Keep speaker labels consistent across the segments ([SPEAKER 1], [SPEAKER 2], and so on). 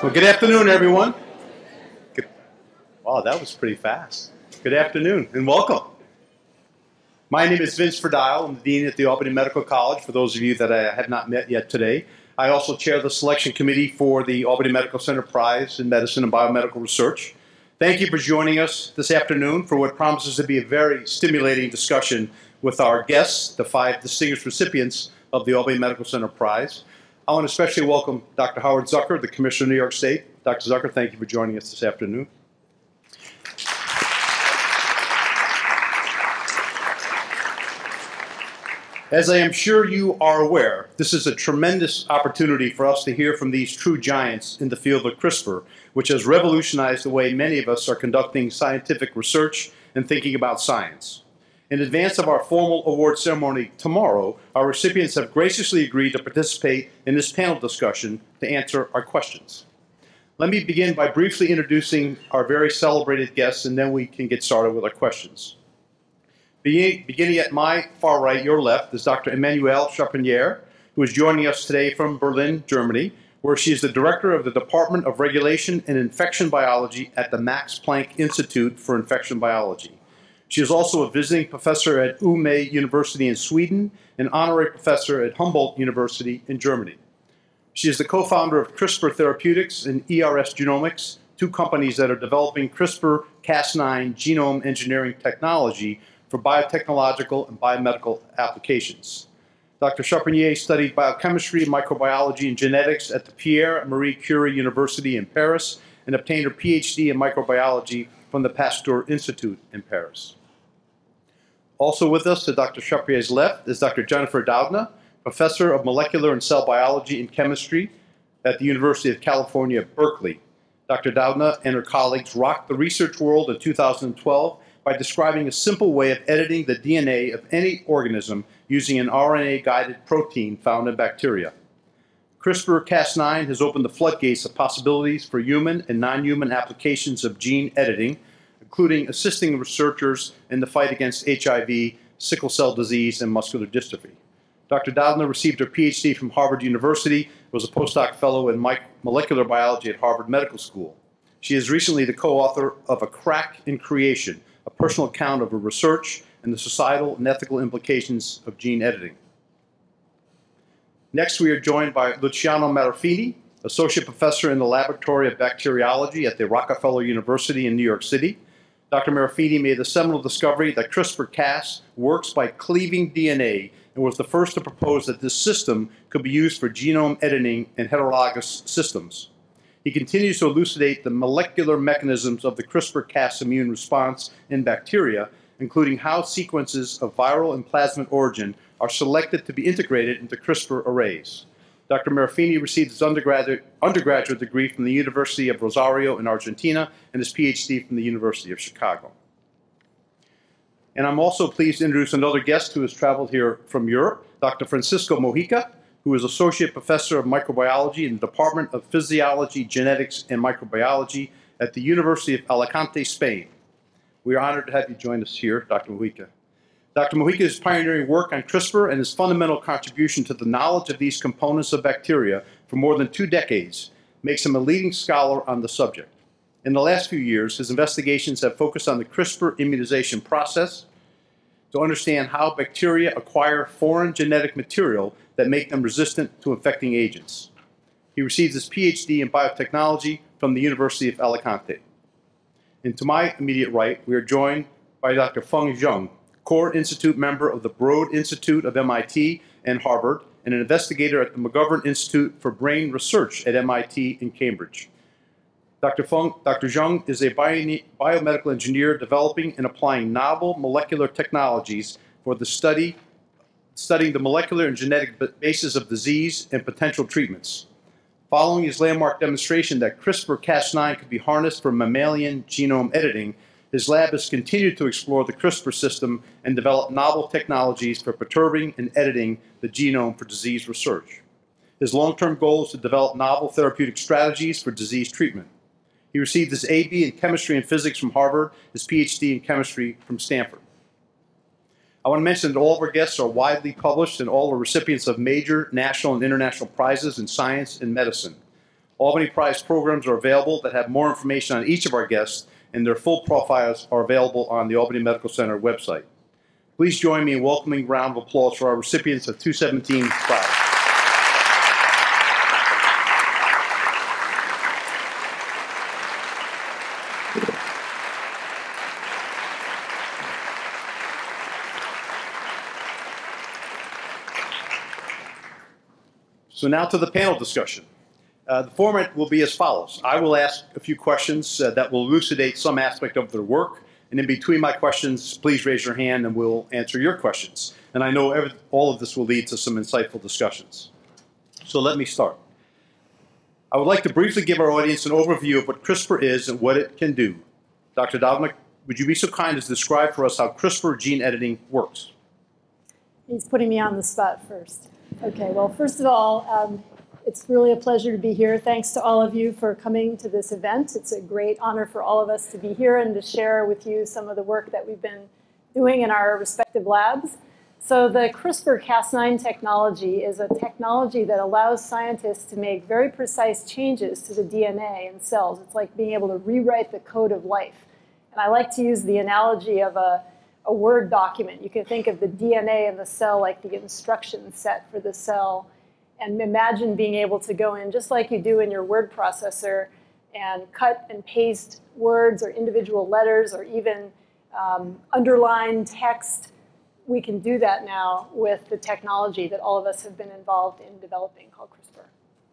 [SPEAKER 1] Well, good afternoon, everyone. Wow, that was pretty fast. Good afternoon and welcome. My name is Vince Verdile. I'm the Dean at the Albany Medical College, for those of you that I have not met yet today. I also chair the selection committee for the Albany Medical Center Prize in Medicine and Biomedical Research. Thank you for joining us this afternoon for what promises to be a very stimulating discussion with our guests, the 5 distinguished recipients of the Albany Medical Center Prize. I want to especially welcome Dr. Howard Zucker, the Commissioner of New York State. Dr. Zucker, thank you for joining us this afternoon. As I am sure you are aware, this is a tremendous opportunity for us to hear from these true giants in the field of CRISPR, which has revolutionized the way many of us are conducting scientific research and thinking about science. In advance of our formal award ceremony tomorrow, our recipients have graciously agreed to participate in this panel discussion to answer our questions. Let me begin by briefly introducing our very celebrated guests, and then we can get started with our questions. Beginning at my far right, your left, is Dr. Emmanuelle Charpentier, who is joining us today from Berlin, Germany, where she is the director of the Department of Regulation and Infection Biology at the Max Planck Institute for Infection Biology. She is also a visiting professor at Umeå University in Sweden and honorary professor at Humboldt University in Germany. She is the co-founder of CRISPR Therapeutics and ERS Genomics, 2 companies that are developing CRISPR-Cas9 genome engineering technology for biotechnological and biomedical applications. Dr. Charpentier studied biochemistry, microbiology, and genetics at the Pierre Marie Curie University in Paris and obtained her PhD in microbiology from the Pasteur Institute in Paris. Also with us to Dr. Charpentier's left is Dr. Jennifer Doudna, professor of molecular and cell biology and chemistry at the University of California, Berkeley. Dr. Doudna and her colleagues rocked the research world in 2012 by describing a simple way of editing the DNA of any organism using an RNA-guided protein found in bacteria. CRISPR-Cas9 has opened the floodgates of possibilities for human and non-human applications of gene editing, including assisting researchers in the fight against HIV, sickle cell disease, and muscular dystrophy. Dr. Doudna received her PhD from Harvard University, was a postdoc fellow in molecular biology at Harvard Medical School. She is recently the co-author of A Crack in Creation, a personal account of her research and the societal and ethical implications of gene editing. Next, we are joined by Luciano Marafini, associate professor in the Laboratory of Bacteriology at the Rockefeller University in New York City. Dr. Marafini made the seminal discovery that CRISPR-Cas works by cleaving DNA and was the first to propose that this system could be used for genome editing in heterologous systems. He continues to elucidate the molecular mechanisms of the CRISPR-Cas immune response in bacteria, including how sequences of viral and plasmid origin are selected to be integrated into CRISPR arrays. Dr. Marafini received his undergraduate degree from the University of Rosario in Argentina and his PhD from the University of Chicago. And I'm also pleased to introduce another guest who has traveled here from Europe, Dr. Francisco Mojica, who is Associate Professor of Microbiology in the Department of Physiology, Genetics, and Microbiology at the University of Alicante, Spain. We are honored to have you join us here, Dr. Mojica. Dr. Mojica's pioneering work on CRISPR and his fundamental contribution to the knowledge of these components of bacteria for more than 2 decades makes him a leading scholar on the subject. In the last few years, his investigations have focused on the CRISPR immunization process to understand how bacteria acquire foreign genetic material that make them resistant to infecting agents. He received his PhD in biotechnology from the University of Alicante. And to my immediate right, we are joined by Dr. Feng Zheng, Core Institute member of the Broad Institute of MIT and Harvard, and an investigator at the McGovern Institute for Brain Research at MIT in Cambridge. Dr. Zheng is a biomedical engineer developing and applying novel molecular technologies for the studying the molecular and genetic basis of disease and potential treatments. Following his landmark demonstration that CRISPR-Cas9 could be harnessed for mammalian genome editing, his lab has continued to explore the CRISPR system and develop novel technologies for perturbing and editing the genome for disease research. His long-term goal is to develop novel therapeutic strategies for disease treatment. He received his AB in chemistry and physics from Harvard, his PhD in chemistry from Stanford. I want to mention that all of our guests are widely published and all are recipients of major national and international prizes in science and medicine. Albany Prize programs are available that have more information on each of our guests, and their full profiles are available on the Albany Medical Center website. Please join me in welcoming a round of applause for our recipients of 217 Prize. So now to the panel discussion. The format will be as follows. I will ask a few questions that will elucidate some aspect of their work. And in between my questions, please raise your hand and we'll answer your questions. And I know all of this will lead to some insightful discussions. So let me start. I would like to briefly give our audience an overview of what CRISPR is and what it can do. Dr. Dominic, would you be so kind as to describe for us how CRISPR gene editing works?
[SPEAKER 2] He's putting me on the spot first. Okay, well, first of all, it's really a pleasure to be here. Thanks to all of you for coming to this event. It's a great honor for all of us to be here and to share with you some of the work that we've been doing in our respective labs. So the CRISPR-Cas9 technology is a technology that allows scientists to make very precise changes to the DNA in cells. It's like being able to rewrite the code of life. And I like to use the analogy of a Word document. You can think of the DNA in the cell like the instruction set for the cell, and imagine being able to go in just like you do in your word processor and cut and paste words or individual letters or even underline text. We can do that now with the technology that all of us have been involved in developing called CRISPR.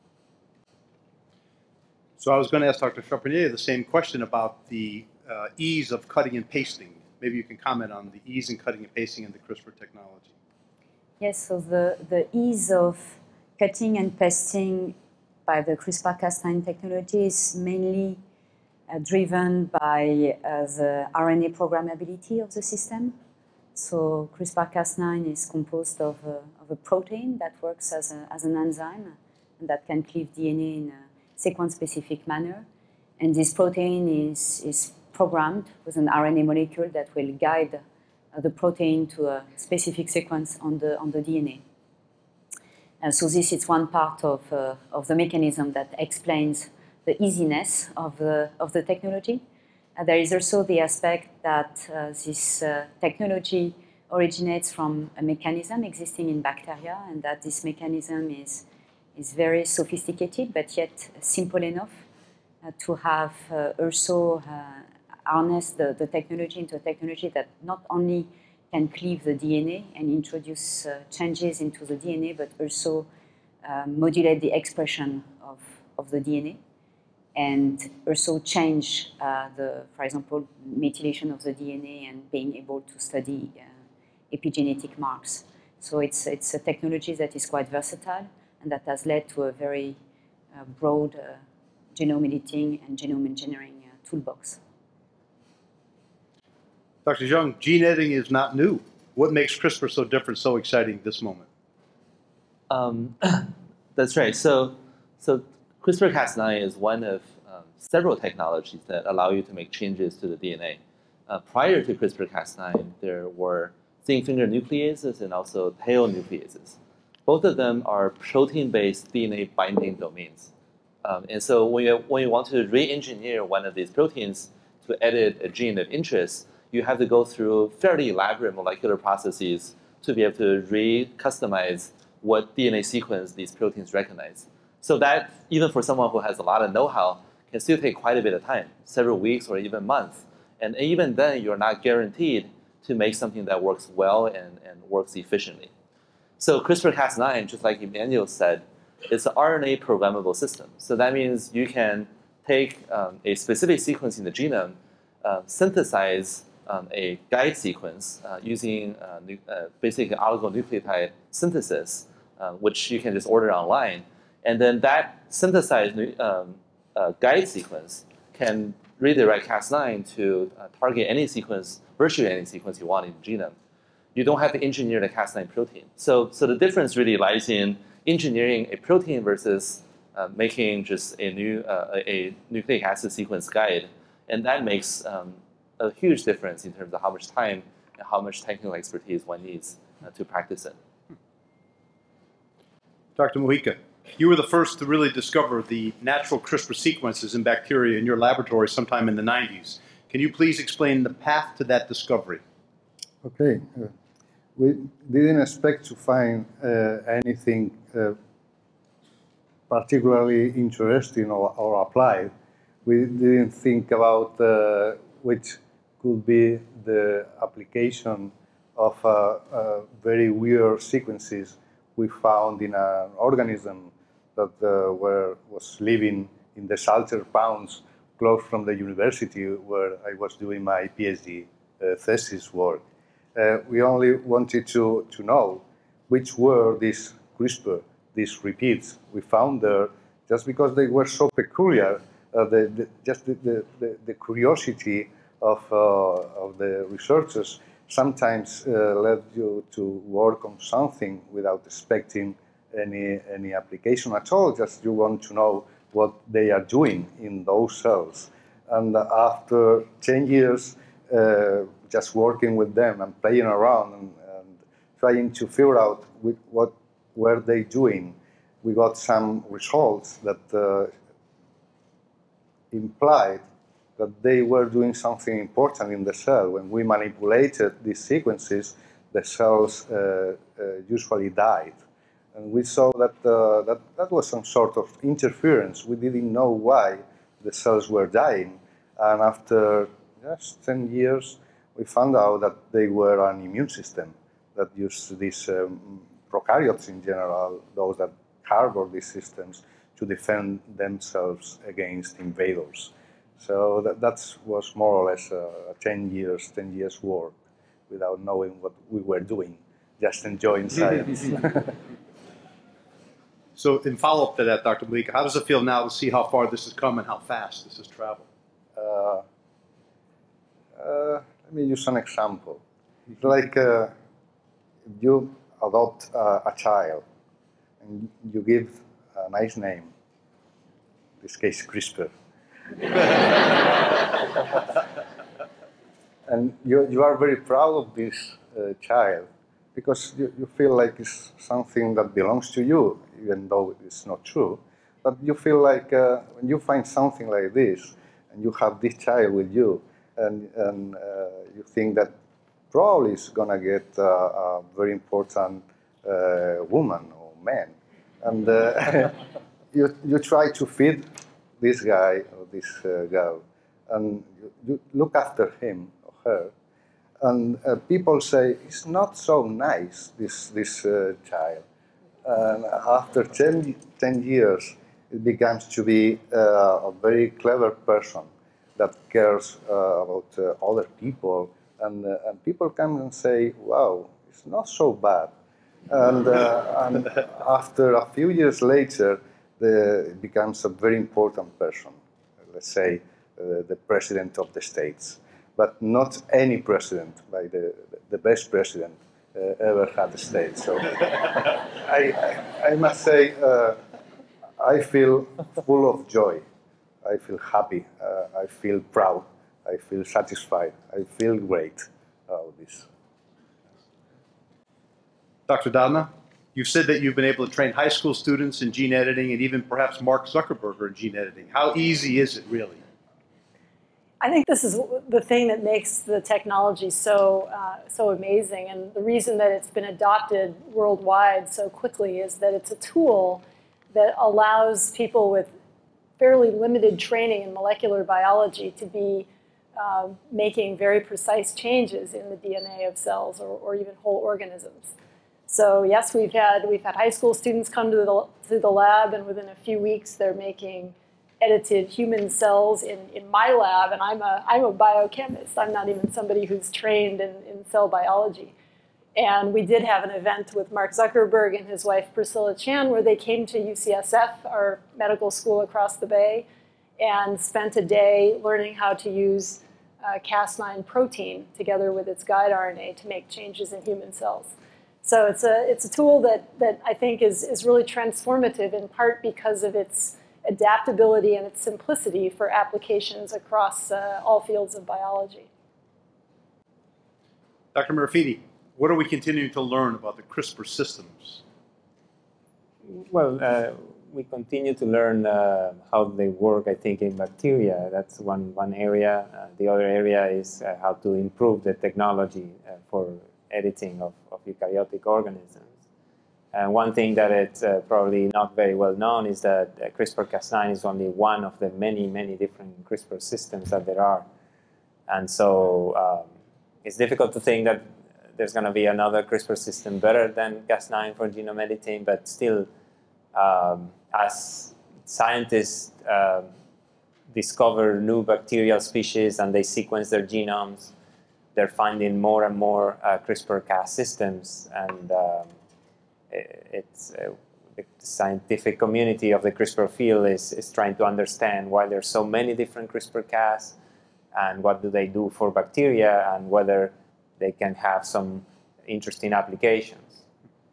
[SPEAKER 1] So I was going to ask Dr. Charpentier the same question about the ease of cutting and pasting. Maybe you can comment on the ease in cutting and pasting in the CRISPR technology.
[SPEAKER 3] Yes, so the ease of cutting and pasting by the CRISPR-Cas9 technology is mainly driven by the RNA programmability of the system. So CRISPR-Cas9 is composed of a protein that works as an enzyme and that can cleave DNA in a sequence-specific manner. And this protein is programmed with an RNA molecule that will guide the protein to a specific sequence on the DNA. So this is one part of the mechanism that explains the easiness of the technology. There is also the aspect that this technology originates from a mechanism existing in bacteria, and that this mechanism is very sophisticated, but yet simple enough to have also harness the technology into a technology that not only can cleave the DNA and introduce changes into the DNA, but also modulate the expression of the DNA and also change for example, methylation of the DNA and being able to study epigenetic marks. So it's a technology that is quite versatile and that has led to a very broad genome editing and genome engineering toolbox.
[SPEAKER 1] Dr. Zhang, gene editing is not new. What makes CRISPR so different, so exciting this moment?
[SPEAKER 4] That's right. So CRISPR-Cas9 is one of several technologies that allow you to make changes to the DNA. Prior to CRISPR-Cas9, there were thin finger nucleases and also tail nucleases. Both of them are protein-based DNA binding domains. And so when you want to re-engineer one of these proteins to edit a gene of interest, you have to go through fairly elaborate molecular processes to be able to re-customize what DNA sequence these proteins recognize. So that, even for someone who has a lot of know-how, can still take quite a bit of time, several weeks or even months. And even then, you're not guaranteed to make something that works well and works efficiently. So CRISPR-Cas9, just like Emmanuel said, it's an RNA programmable system. So that means you can take a specific sequence in the genome, synthesize a guide sequence using basically oligonucleotide synthesis, which you can just order online. And then that synthesized guide sequence can redirect Cas9 to target any sequence, virtually any sequence you want in the genome. You don't have to engineer the Cas9 protein. So the difference really lies in engineering a protein versus making just a new a nucleic acid sequence guide. And that makes a huge difference in terms of how much time and how much technical expertise one needs to practice it.
[SPEAKER 1] Dr. Mujica, You were the first to really discover the natural CRISPR sequences in bacteria in your laboratory sometime in the 90s. Can you please explain the path to that discovery?
[SPEAKER 5] Okay. We didn't expect to find anything particularly interesting or applied. We didn't think about which could be the application of very weird sequences we found in an organism that was living in the Salter Pounds close from the university where I was doing my PhD thesis work. We only wanted to know which were these CRISPR, these repeats we found there, just because they were so peculiar. The curiosity of the researchers sometimes led you to work on something without expecting any application at all. Just you want to know what they are doing in those cells. And after 10 years, just working with them and playing around and trying to figure out what were they doing, we got some results that implied that they were doing something important in the cell. When we manipulated these sequences, the cells usually died. And we saw that that was some sort of interference. We didn't know why the cells were dying. And after just 10 years, we found out that they were an immune system that used these prokaryotes in general, those that harbor these systems, to defend themselves against invaders. So that was more or less 10 years work without knowing what we were doing, just enjoying science.
[SPEAKER 1] So in follow-up to that, Dr. Malika, how does it feel now to see how far this has come and how fast this has traveled?
[SPEAKER 5] Let me use an example. It's like you adopt a child and you give a nice name, in this case CRISPR. And you are very proud of this child because you feel like it's something that belongs to you, even though it's not true. But you feel like when you find something like this and you have this child with you and you think that probably it's going to get a very important woman or man. And you try to feed this guy or this girl, and you look after him or her, and people say, it's not so nice, this child. And after 10 years, it becomes to be a very clever person that cares about other people, and people come and say, wow, it's not so bad. And after a few years later, it becomes a very important person, let's say the president of the States, but not any president, like the best president ever had the States. So I must say, I feel full of joy. I feel happy. I feel proud. I feel satisfied. I feel great about this.
[SPEAKER 1] Dr. Dana, you've said that you've been able to train high school students in gene editing and even perhaps Mark Zuckerberg in gene editing. How easy is it really?
[SPEAKER 2] I think this is the thing that makes the technology so amazing, and the reason that it's been adopted worldwide so quickly is that it's a tool that allows people with fairly limited training in molecular biology to be making very precise changes in the DNA of cells or even whole organisms. So yes, we've had high school students come to the lab, and within a few weeks they're making edited human cells in my lab, and I'm a biochemist. I'm not even somebody who's trained in cell biology. And we did have an event with Mark Zuckerberg and his wife Priscilla Chan where they came to UCSF, our medical school across the bay, and spent a day learning how to use Cas9 protein together with its guide RNA to make changes in human cells. So it's a tool that I think is really transformative, in part because of its adaptability and its simplicity for applications across all fields of biology.
[SPEAKER 1] Dr. Marafiti, what are we continuing to learn about the CRISPR systems?
[SPEAKER 6] Well, we continue to learn how they work, I think, in bacteria. That's one area. The other area is how to improve the technology for editing of eukaryotic organisms. And one thing that it's probably not very well known is that CRISPR-Cas9 is only one of the many, many different CRISPR systems that there are. And so it's difficult to think that there's going to be another CRISPR system better than Cas9 for genome editing, but still, as scientists discover new bacterial species and they sequence their genomes, they're finding more and more CRISPR-Cas systems, and the scientific community of the CRISPR field is trying to understand why there's so many different CRISPR-Cas and what do they do for bacteria and whether they can have some interesting applications.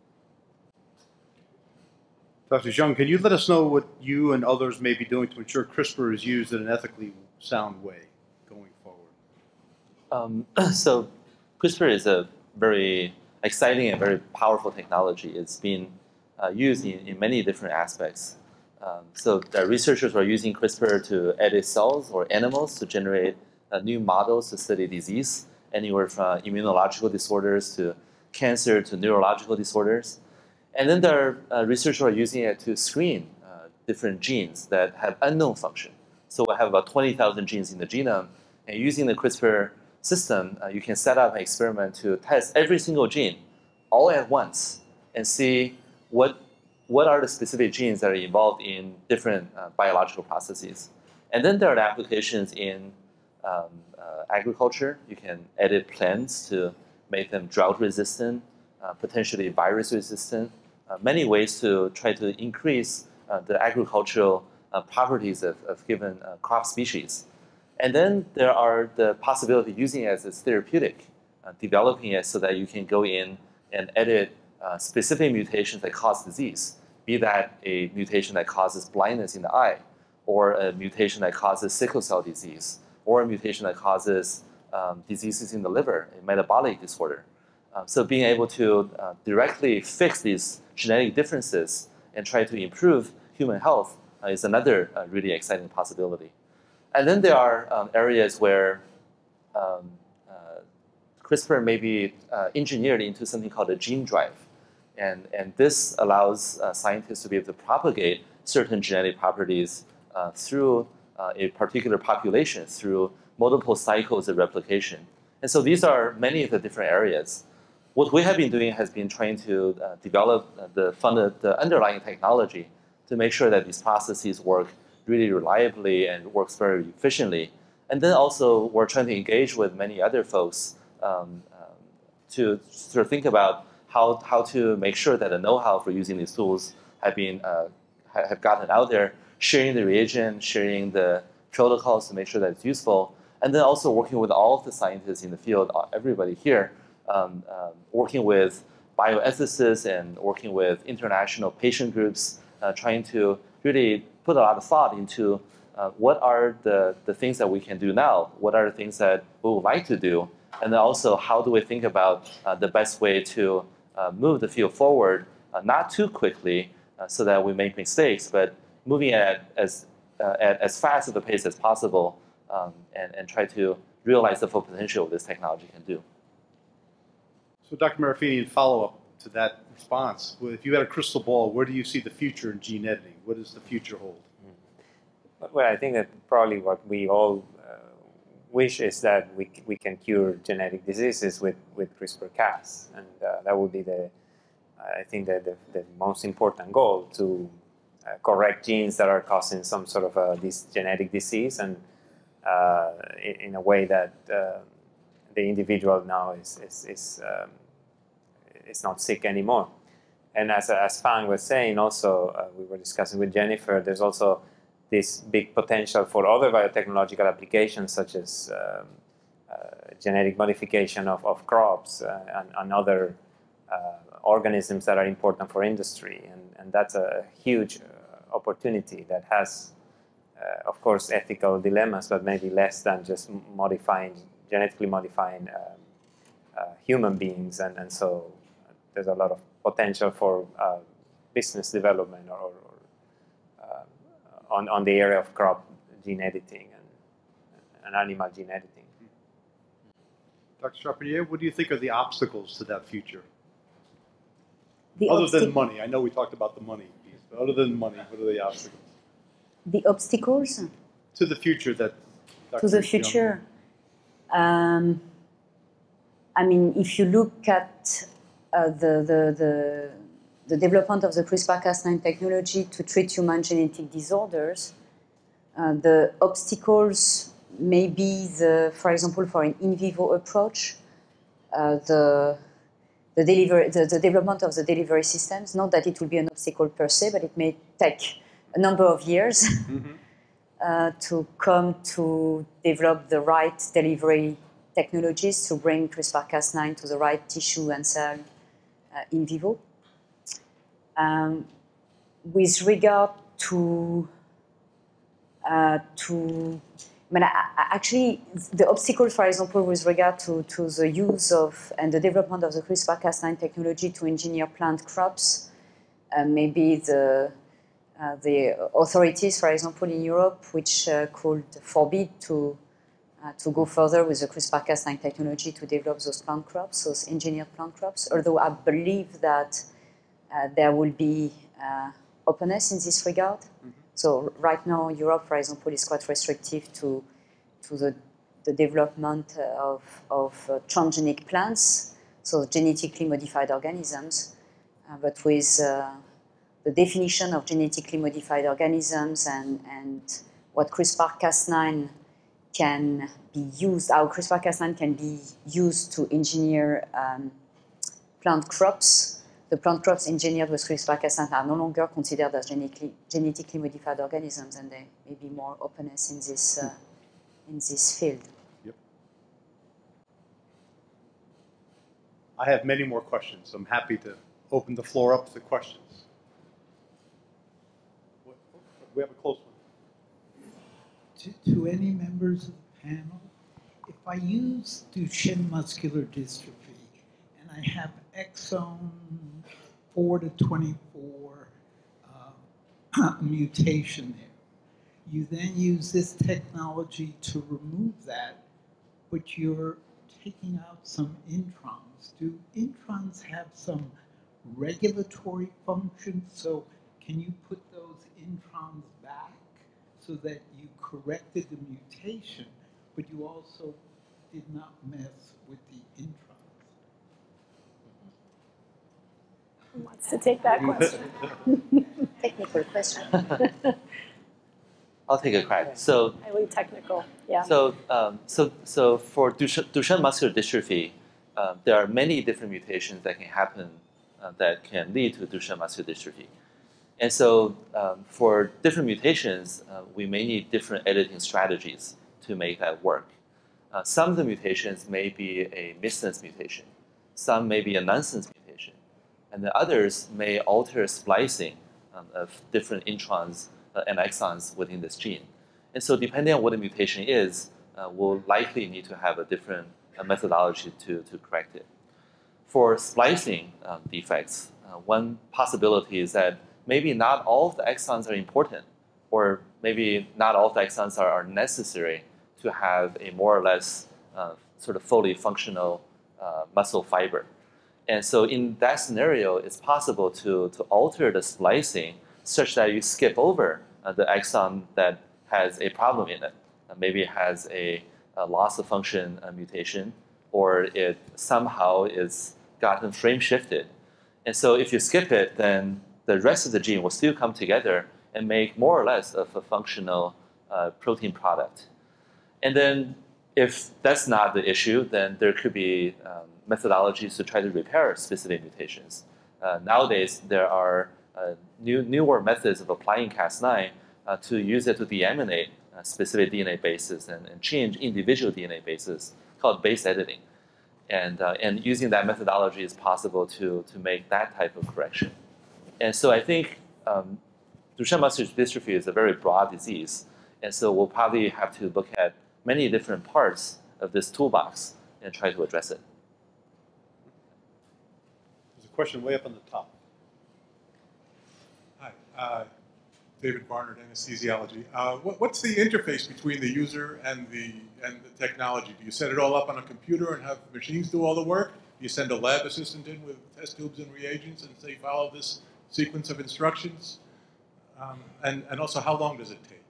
[SPEAKER 1] Dr. Zhang, can you let us know what you and others may be doing to ensure CRISPR is used in an ethically sound way going forward?
[SPEAKER 4] So CRISPR is a very exciting and very powerful technology. It's been used in many different aspects. So the researchers are using CRISPR to edit cells or animals to generate new models to study disease, anywhere from immunological disorders to cancer to neurological disorders. And then there are researchers who are using it to screen different genes that have unknown function. So we have about 20,000 genes in the genome, and using the CRISPR system, you can set up an experiment to test every single gene all at once and see what are the specific genes that are involved in different biological processes. And then there are applications in agriculture. You can edit plants to make them drought resistant, potentially virus resistant, many ways to try to increase the agricultural properties of given crop species. And then there are the possibility of using it as a therapeutic, developing it so that you can go in and edit specific mutations that cause disease, be that a mutation that causes blindness in the eye, or a mutation that causes sickle cell disease, or a mutation that causes diseases in the liver, a metabolic disorder. So being able to directly fix these genetic differences and try to improve human health is another really exciting possibility. And then there are areas where CRISPR may be engineered into something called a gene drive. And this allows scientists to be able to propagate certain genetic properties through a particular population, through multiple cycles of replication. And so these are many of the different areas. What we have been doing has been trying to develop the underlying technology to make sure that these processes work really reliably and works very efficiently. And then also we're trying to engage with many other folks to sort of think about how to make sure that the know-how for using these tools have gotten out there, sharing the reagent, sharing the protocols to make sure that it's useful, and then also working with all of the scientists in the field, everybody here, working with bioethicists and working with international patient groups, trying to really put a lot of thought into what are the things that we can do now, what are the things that we would like to do, and then also how do we think about the best way to move the field forward, not too quickly so that we make mistakes, but moving at as fast of a pace as possible and try to realize the full potential this technology can do.
[SPEAKER 1] So Dr. Marafini, in follow-up to that response, if you had a crystal ball, where do you see the future in gene editing? What does the future hold?
[SPEAKER 6] Well, I think that probably what we all wish is that we can cure genetic diseases with CRISPR-Cas, and that would be I think the most important goal, to correct genes that are causing some sort of this genetic disease, and in a way that the individual now is not sick anymore. And as Fang was saying, also we were discussing with Jennifer, there's also this big potential for other biotechnological applications, such as genetic modification of crops and other organisms that are important for industry. And that's a huge opportunity that has, of course, ethical dilemmas, but maybe less than just genetically modifying human beings. And so there's a lot of potential for business development or on the area of crop gene editing and animal gene editing.
[SPEAKER 1] Dr. Charpentier, what do you think are the obstacles to that future?
[SPEAKER 3] The
[SPEAKER 1] Other than money. I know we talked about the money piece, but other than money, what are the obstacles?
[SPEAKER 3] The obstacles?
[SPEAKER 1] To the future that... Dr.
[SPEAKER 3] To the future? I mean, if you look at the development of the CRISPR-Cas9 technology to treat human genetic disorders, the obstacles may be, for example, for an in vivo approach, the development of the delivery systems. Not that it will be an obstacle per se, but it may take a number of years to come to develop the right delivery technologies to bring CRISPR-Cas9 to the right tissue and cell in vivo. With regard to actually, the obstacle, for example, with regard to the use of and the development of the CRISPR-Cas9 technology to engineer plant crops, maybe the authorities, for example, in Europe, which could forbid to go further with the CRISPR-Cas9 technology to develop those plant crops, those engineered plant crops. Although I believe that there will be openness in this regard. So right now, Europe, for example, is quite restrictive to the development of transgenic plants, so genetically modified organisms. But with the definition of genetically modified organisms and what CRISPR-Cas9 can be used, how CRISPR-Cas9 can be used to engineer plant crops. The plant crops engineered with CRISPR-Cas9 are no longer considered as genetically modified organisms, and there may be more openness in this field.
[SPEAKER 1] Yep. I have many more questions. I'm happy to open the floor up to questions. We have a close one.
[SPEAKER 7] To any members of the panel, if I use Duchenne muscular dystrophy and I have exon 4 to 24 mutation there, you then use this technology to remove that, but you're taking out some introns. Do introns have some regulatory function? So can you put those introns back so that you corrected the mutation, but you also did not mess with the introns?
[SPEAKER 2] Who wants to take that question?
[SPEAKER 3] Technical question.
[SPEAKER 4] I'll take a crack. So,
[SPEAKER 2] Highly technical, yeah.
[SPEAKER 4] So for Duchenne muscular dystrophy, there are many different mutations that can happen that can lead to Duchenne muscular dystrophy. And so for different mutations, we may need different editing strategies to make that work. Some of the mutations may be a missense mutation. Some may be a nonsense mutation. And the others may alter splicing of different introns and exons within this gene. And so depending on what the mutation is, we'll likely need to have a different methodology to correct it. For splicing defects, one possibility is that maybe not all of the exons are important, or maybe not all of the exons are necessary to have a more or less sort of fully functional muscle fiber. And so in that scenario, it's possible to alter the splicing such that you skip over the exon that has a problem in it. Maybe it has a loss of function mutation, or it somehow is gotten frame shifted. And so if you skip it, then the rest of the gene will still come together and make more or less of a functional protein product. And then if that's not the issue, then there could be methodologies to try to repair specific mutations. Nowadays, there are newer methods of applying Cas9 to use it to deaminate specific DNA bases and change individual DNA bases, called base editing. And using that methodology is possible to make that type of correction. And so I think Duchenne muscular dystrophy is a very broad disease. And so we'll probably have to look at many different parts of this toolbox and try to address it.
[SPEAKER 1] There's a question way up on the top.
[SPEAKER 8] David Barnard, anesthesiology. What's the interface between the user and the technology? Do you set it all up on a computer and have machines do all the work? Do you send a lab assistant in with test tubes and reagents and say, follow this sequence of instructions? And also, how long does it take?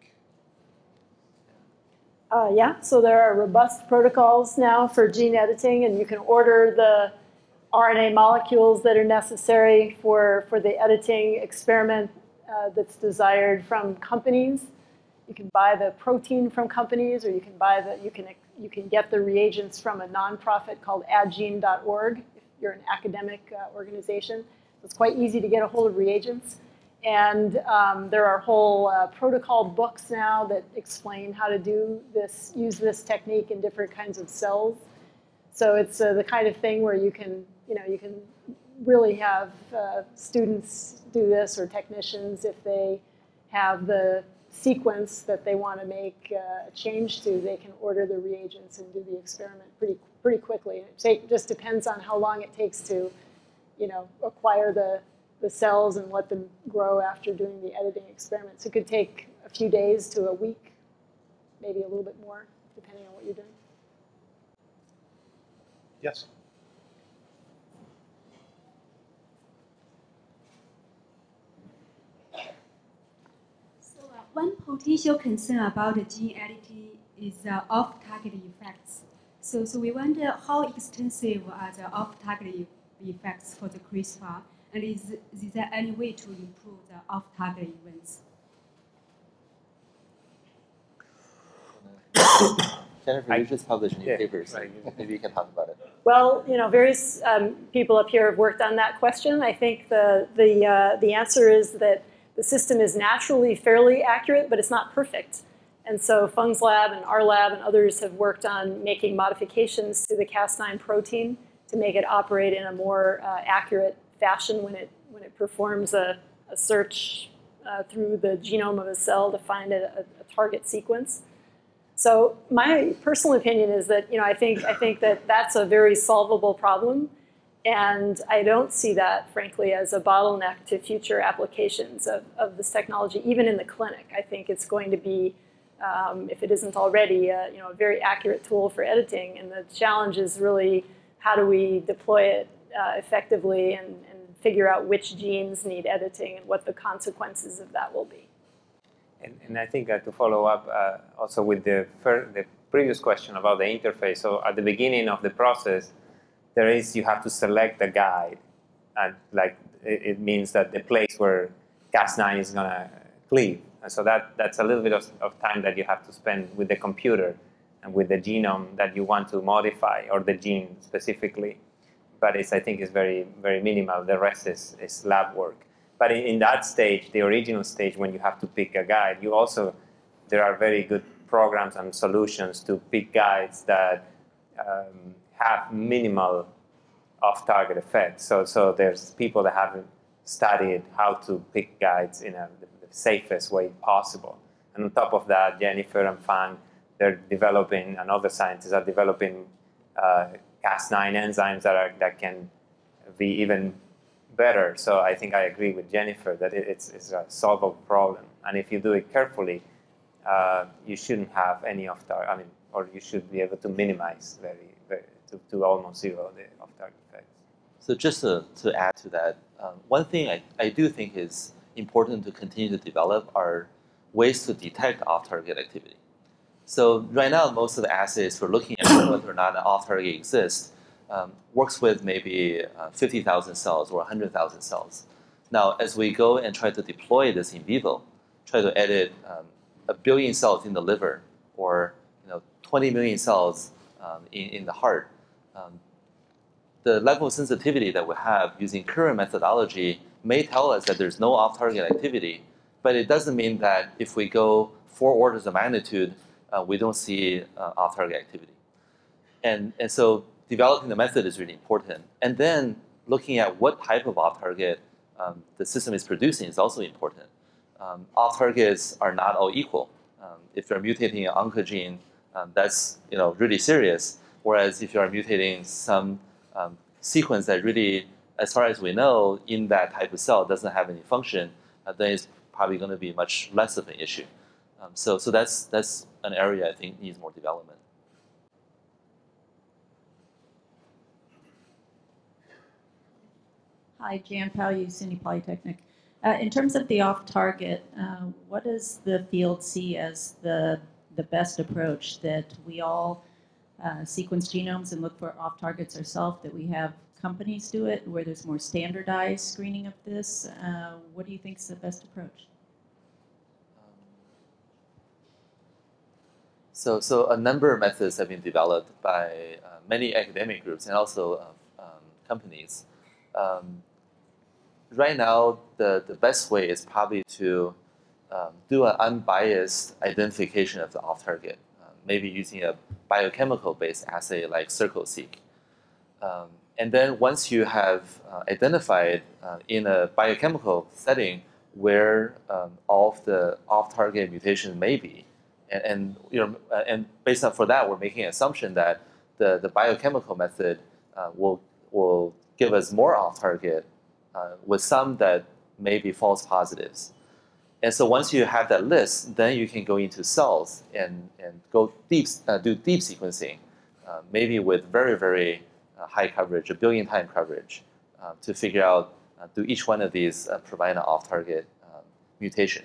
[SPEAKER 2] Yeah, so there are robust protocols now for gene editing, and you can order the RNA molecules that are necessary for the editing experiment that's desired from companies. You can buy the protein from companies, or you can get the reagents from a nonprofit called addgene.org if you're an academic organization. It's quite easy to get a hold of reagents. And there are whole protocol books now that explain how to do this, use this technique in different kinds of cells. So it's the kind of thing where you can really have students do this, or technicians, if they have the sequence that they want to make a change to, they can order the reagents and do the experiment pretty quickly. It just depends on how long it takes to, acquire the cells and let them grow after doing the editing experiments. It could take a few days to a week, maybe a little bit more, depending on what you're doing.
[SPEAKER 1] Yes.
[SPEAKER 9] So one potential concern about the gene editing is off-target effects. So we wonder how extensive are the off-target effects for the CRISPR, and is there any way to improve the off-target events?
[SPEAKER 4] Jennifer, you just published new papers.
[SPEAKER 6] Right.
[SPEAKER 4] Maybe you can talk about it.
[SPEAKER 2] Well, various people up here have worked on that question. I think the answer is that the system is naturally fairly accurate, but it's not perfect. And so Feng's lab and our lab and others have worked on making modifications to the Cas9 protein to make it operate in a more accurate fashion when it performs a search through the genome of a cell to find a target sequence. So my personal opinion is that I think that that's a very solvable problem, and I don't see that, frankly, as a bottleneck to future applications of this technology, even in the clinic. I think it's going to be, if it isn't already, a very accurate tool for editing, and the challenge is really how do we deploy it effectively and figure out which genes need editing and what the consequences of that will be.
[SPEAKER 6] And I think to follow up also with the previous question about the interface. So at the beginning of the process, you have to select the guide, and it means that the place where Cas9 is going to cleave. And so that's a little bit of time that you have to spend with the computer and with the genome that you want to modify, or the gene specifically. But I think it's very, very minimal. The rest is lab work. But in that stage, the original stage, when you have to pick a guide, there are very good programs and solutions to pick guides that have minimal off-target effects. So there's people that have studied how to pick guides in the safest way possible. And on top of that, Jennifer and Fang, they're developing, and other scientists are developing Cas9 enzymes that can be even better. So I think I agree with Jennifer that it's a solvable problem. And if you do it carefully, you shouldn't have any off-target, or you should be able to minimize to almost zero the off-target effects.
[SPEAKER 4] So just to add to that, one thing I do think is important to continue to develop are ways to detect off-target activity. So right now, most of the assays for looking at whether or not an off-target exists works with maybe 50,000 cells or 100,000 cells. Now, as we go and try to deploy this in vivo, try to edit 1 billion cells in the liver, or 20 million cells in the heart, the level of sensitivity that we have using current methodology may tell us that there's no off-target activity, but it doesn't mean that if we go 4 orders of magnitude, we don't see off-target activity. And so developing the method is really important. And then looking at what type of off-target the system is producing is also important. Off-targets are not all equal. If you're mutating an oncogene, that's really serious. Whereas if you are mutating some sequence that really, as far as we know, in that type of cell doesn't have any function, then it's probably going to be much less of an issue. So that's an area I think needs more development.
[SPEAKER 10] Hi, Jan Powell, UCSD Polytechnic. In terms of the off-target, what does the field see as the best approach, that we all sequence genomes and look for off-targets ourselves, that we have companies do it, where there's more standardized screening of this? What do you think is the best approach?
[SPEAKER 4] So a number of methods have been developed by many academic groups and also companies. Right now, the best way is probably to do an unbiased identification of the off-target, maybe using a biochemical-based assay like CircleSeq. And then once you have identified in a biochemical setting where all of the off-target mutations may be, and based on for that, we're making an assumption that the biochemical method will give us more off-target with some that may be false positives. And so once you have that list, then you can go into cells and go deep, do deep sequencing, maybe with very, very high coverage, 1 billion time coverage, to figure out do each one of these provide an off-target mutation.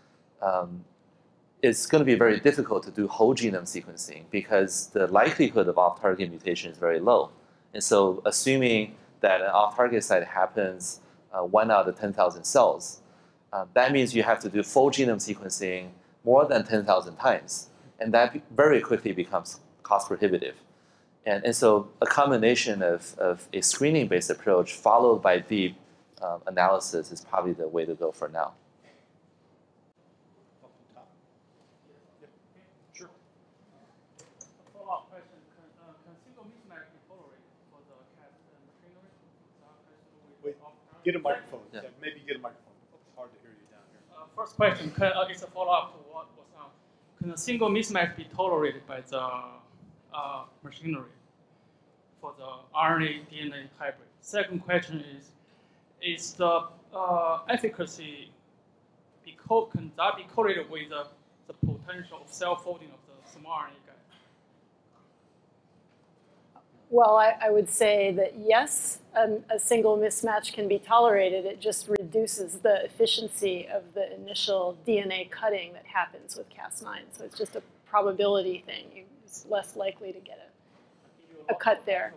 [SPEAKER 4] It's going to be very difficult to do whole genome sequencing because the likelihood of off-target mutation is very low. And so assuming that an off-target site happens 1 out of 10,000 cells, that means you have to do full genome sequencing more than 10,000 times. And that very quickly becomes cost prohibitive. And so a combination of a screening-based approach followed by deep analysis is probably the way to go for now.
[SPEAKER 1] Sure.
[SPEAKER 11] Follow-up question. Can single mismatch be tolerated for the CAS machinery?
[SPEAKER 1] Wait, get a microphone.
[SPEAKER 4] Yeah.
[SPEAKER 1] Yeah, maybe get a microphone. It's hard to hear you down here.
[SPEAKER 11] First question is a follow-up to what was on. Can a single mismatch be tolerated by the machinery for the RNA-DNA hybrid? Second question is the efficacy can that be correlated with the potential of self-folding of the small RNA guide?
[SPEAKER 2] Well, I would say that yes, a single mismatch can be tolerated. It just reduces the efficiency of the initial DNA cutting that happens with Cas9. So it's just a probability thing. It's less likely to get a cut there.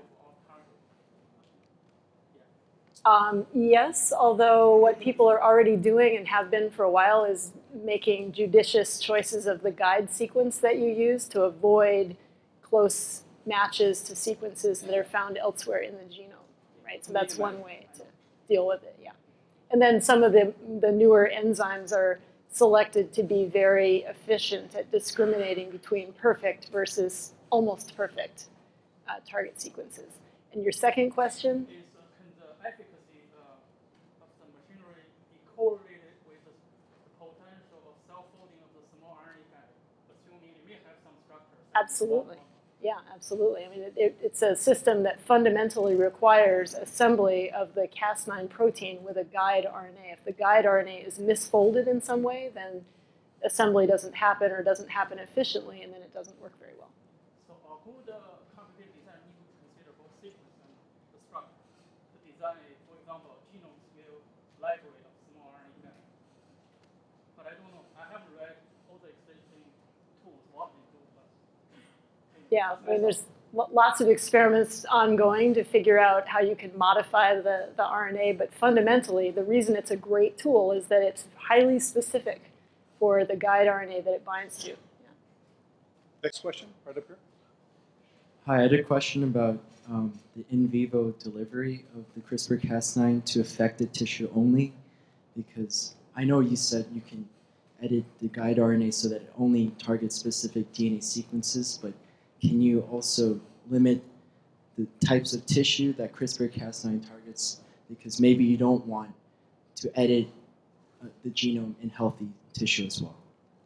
[SPEAKER 2] Yes, although what people are already doing and have been for a while is making judicious choices of the guide sequence that you use to avoid close matches to sequences that are found elsewhere in the genome, right? So that's one way to deal with it, yeah. And then some of the newer enzymes are selected to be very efficient at discriminating between perfect versus almost perfect target sequences. And your second question?
[SPEAKER 11] Is can the efficacy of the machinery be correlated with the potential of self-folding of the small RNA guide, assuming it may have some structure?
[SPEAKER 2] Absolutely. Yeah, absolutely. I mean, it's a system that fundamentally requires assembly of the Cas9 protein with a guide RNA. If the guide RNA is misfolded in some way, then assembly doesn't happen or doesn't happen efficiently, and then it doesn't work very well.
[SPEAKER 11] So a good complicated design needs to consider both sequence and the structure. The design, for example, a genome-scale library of small RNA guide. But I don't know. I haven't read all the existing tools, what they do.
[SPEAKER 2] Yeah, I mean, there's lots of experiments ongoing to figure out how you can modify the RNA, but fundamentally, the reason it's a great tool is that it's highly specific for the guide RNA that it binds to. Yeah.
[SPEAKER 1] Next question, right up here.
[SPEAKER 12] Hi, I had a question about the in vivo delivery of the CRISPR-Cas9 to affected tissue only, because I know you said you can edit the guide RNA so that it only targets specific DNA sequences, but can you also limit the types of tissue that CRISPR-Cas9 targets? Because maybe you don't want to edit the genome in healthy tissue as well.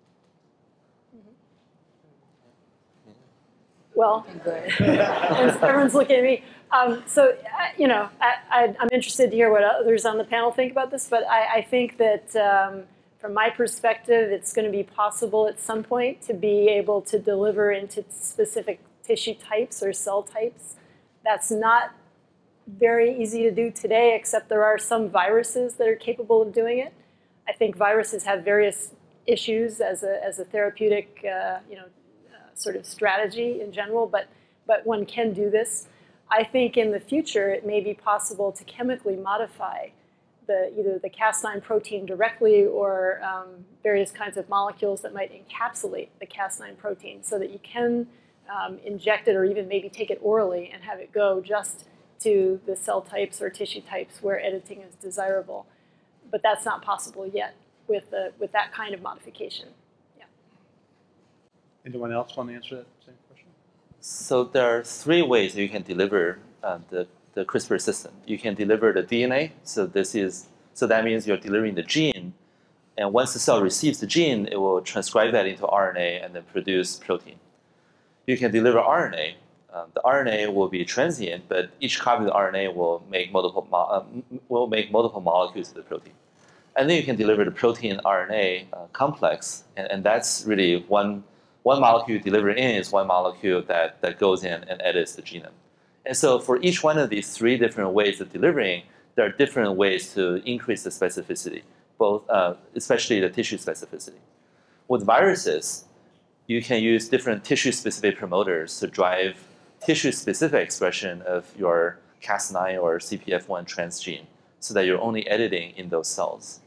[SPEAKER 2] Well, everyone's looking at me. So, you know, I'm interested to hear what others on the panel think about this, but I think that From my perspective, it's going to be possible at some point to be able to deliver into specific tissue types or cell types. That's not very easy to do today, except there are some viruses that are capable of doing it. I think viruses have various issues as a therapeutic sort of strategy in general, but one can do this. I think in the future it may be possible to chemically modify either the Cas9 protein directly or various kinds of molecules that might encapsulate the Cas9 protein so that you can inject it or even maybe take it orally and have it go just to the cell types or tissue types where editing is desirable. But that's not possible yet with that kind of modification. Yeah.
[SPEAKER 1] Anyone else want to answer that same question?
[SPEAKER 4] So there are three ways you can deliver the CRISPR system. You can deliver the DNA, so that means you're delivering the gene, and once the cell receives the gene, it will transcribe that into RNA and then produce protein. You can deliver RNA. The RNA will be transient, but each copy of the RNA will make multiple molecules of the protein. And then you can deliver the protein RNA complex, and that's really one molecule delivered in is one molecule that goes in and edits the genome. And so for each one of these three different ways of delivering, there are different ways to increase the specificity, both especially the tissue specificity. With viruses, you can use different tissue-specific promoters to drive tissue-specific expression of your Cas9 or CPF1 transgene so that you're only editing in those cells.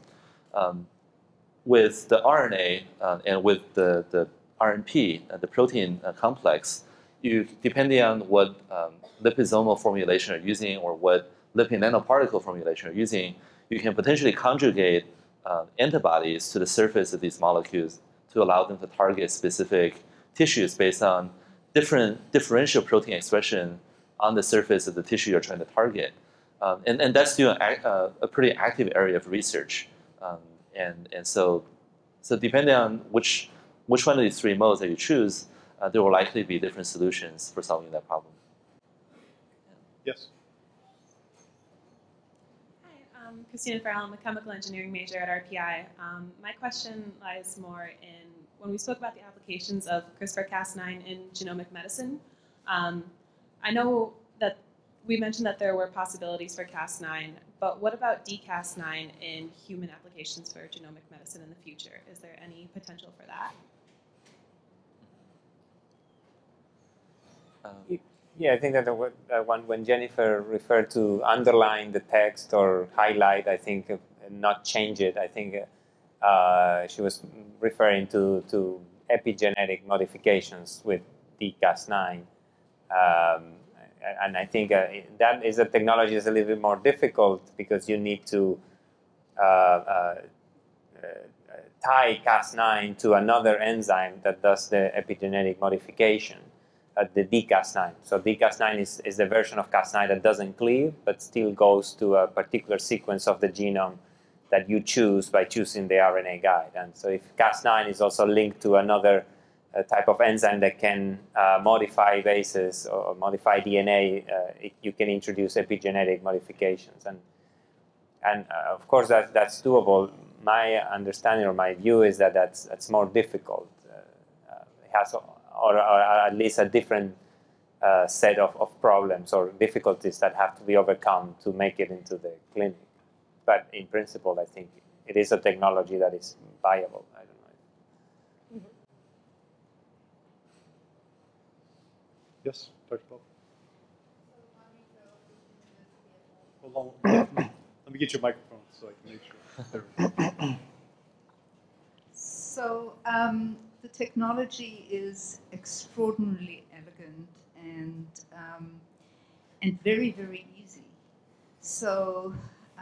[SPEAKER 4] With the RNA and with the RNP, the protein complex, depending on what liposomal formulation you're using or what lipid nanoparticle formulation you're using, you can potentially conjugate antibodies to the surface of these molecules to allow them to target specific tissues based on different differential protein expression on the surface of the tissue you're trying to target. And that's still a pretty active area of research. And so depending on which one of these three modes that you choose, there will likely be different solutions for solving that problem.
[SPEAKER 1] Yes.
[SPEAKER 13] Hi, I'm Christina Farrell. I'm a chemical engineering major at RPI. My question lies more in when we spoke about the applications of CRISPR-Cas9 in genomic medicine. I know that we mentioned that there were possibilities for Cas9, but what about dCas9 in human applications for genomic medicine in the future? Is there any potential for that?
[SPEAKER 6] Yeah, I think that when Jennifer referred to underline the text or highlight, I think, not change it, I think she was referring to epigenetic modifications with dCas9. And I think that is a technology that's a little bit more difficult because you need to tie Cas9 to another enzyme that does the epigenetic modification. The dCas9. So dCas9 is the version of Cas9 that doesn't cleave, but still goes to a particular sequence of the genome that you choose by choosing the RNA guide. And so if Cas9 is also linked to another type of enzyme that can modify bases or modify DNA, you can introduce epigenetic modifications. And of course, that's doable. My understanding or my view is that that's more difficult. It has or at least a different set of problems or difficulties that have to be overcome to make it into the clinic. But in principle, I think it is a technology that is viable. I don't know.
[SPEAKER 1] Yes, Dr. Paul. Hold on. Let me get your microphone so I can make sure.
[SPEAKER 14] So the technology is extraordinarily elegant and very, very easy. So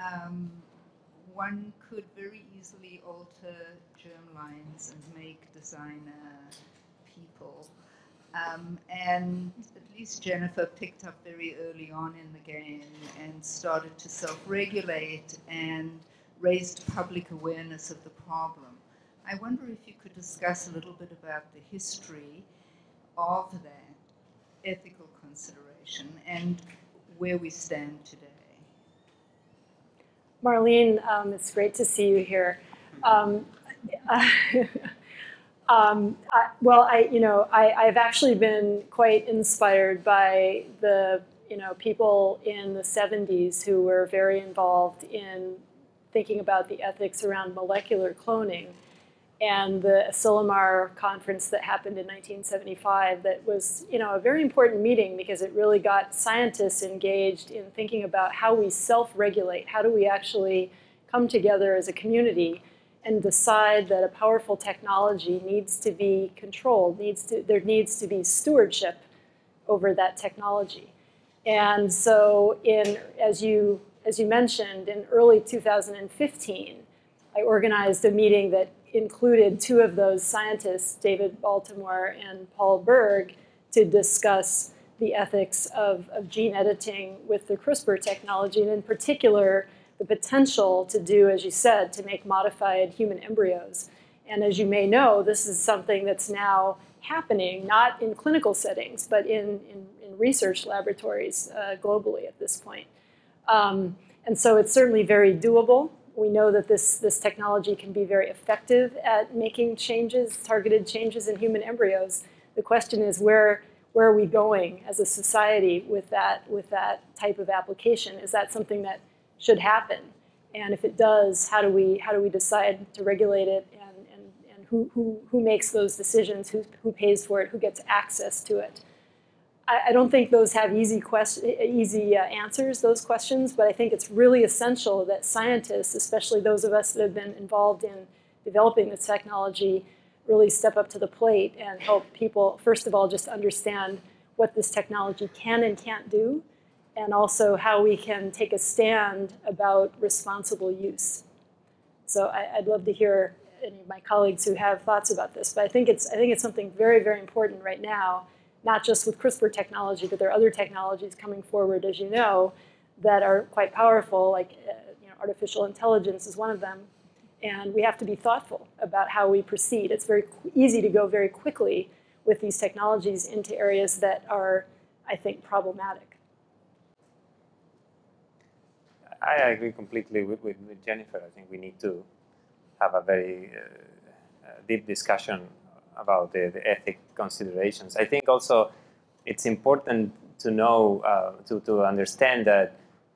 [SPEAKER 14] one could very easily alter germlines and make designer people. And at least Jennifer picked up very early on in the game and started to self-regulate and raised public awareness of the problem. I wonder if you could discuss a little bit about the history of that ethical consideration and where we stand today.
[SPEAKER 2] Marlene, it's great to see you here. I've actually been quite inspired by the people in the 70s who were very involved in thinking about the ethics around molecular cloning, and the Asilomar conference that happened in 1975 that was a very important meeting because it really got scientists engaged in thinking about how we self-regulate, how do we actually come together as a community and decide that a powerful technology needs to be controlled, there needs to be stewardship over that technology. And so as you mentioned, in early 2015, I organized a meeting that included two of those scientists, David Baltimore and Paul Berg, to discuss the ethics of gene editing with the CRISPR technology, and in particular, the potential to do, as you said, to make modified human embryos. And as you may know, this is something that's now happening, not in clinical settings, but in research laboratories globally at this point. And so it's certainly very doable. We know that this technology can be very effective at making changes, targeted changes in human embryos. The question is where are we going as a society with that type of application? Is that something that should happen? And if it does, how do we decide to regulate it, and who makes those decisions, who pays for it, who gets access to it? I don't think those have easy answers, those questions, but I think it's really essential that scientists, especially those of us that have been involved in developing this technology, really step up to the plate and help people, first of all, just understand what this technology can and can't do, and also how we can take a stand about responsible use. So I'd love to hear any of my colleagues who have thoughts about this, but I think it's something very, very important right now, not just with CRISPR technology, but there are other technologies coming forward, as you know, that are quite powerful, like artificial intelligence is one of them. And we have to be thoughtful about how we proceed. It's very easy to go very quickly with these technologies into areas that are, I think, problematic.
[SPEAKER 6] I agree completely with Jennifer. I think we need to have a very deep discussion about the ethic considerations. I think also it's important to know, to understand that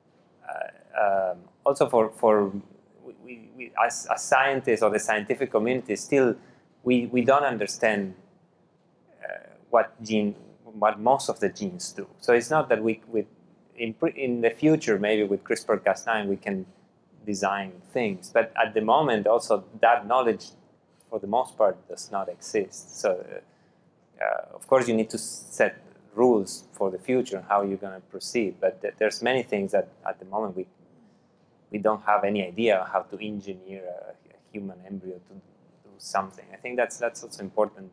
[SPEAKER 6] also for as scientists or the scientific community, still we don't understand what most of the genes do. So it's not that in the future, maybe with CRISPR-Cas9, we can design things. But at the moment, also that knowledge, for the most part, does not exist. So, of course, you need to set rules for the future and how you're going to proceed. But there's many things that at the moment we don't have any idea how to engineer a human embryo to do something. I think that's also important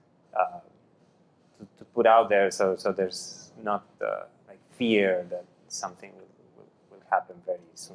[SPEAKER 6] to put out there, so there's not like fear that something will happen very soon.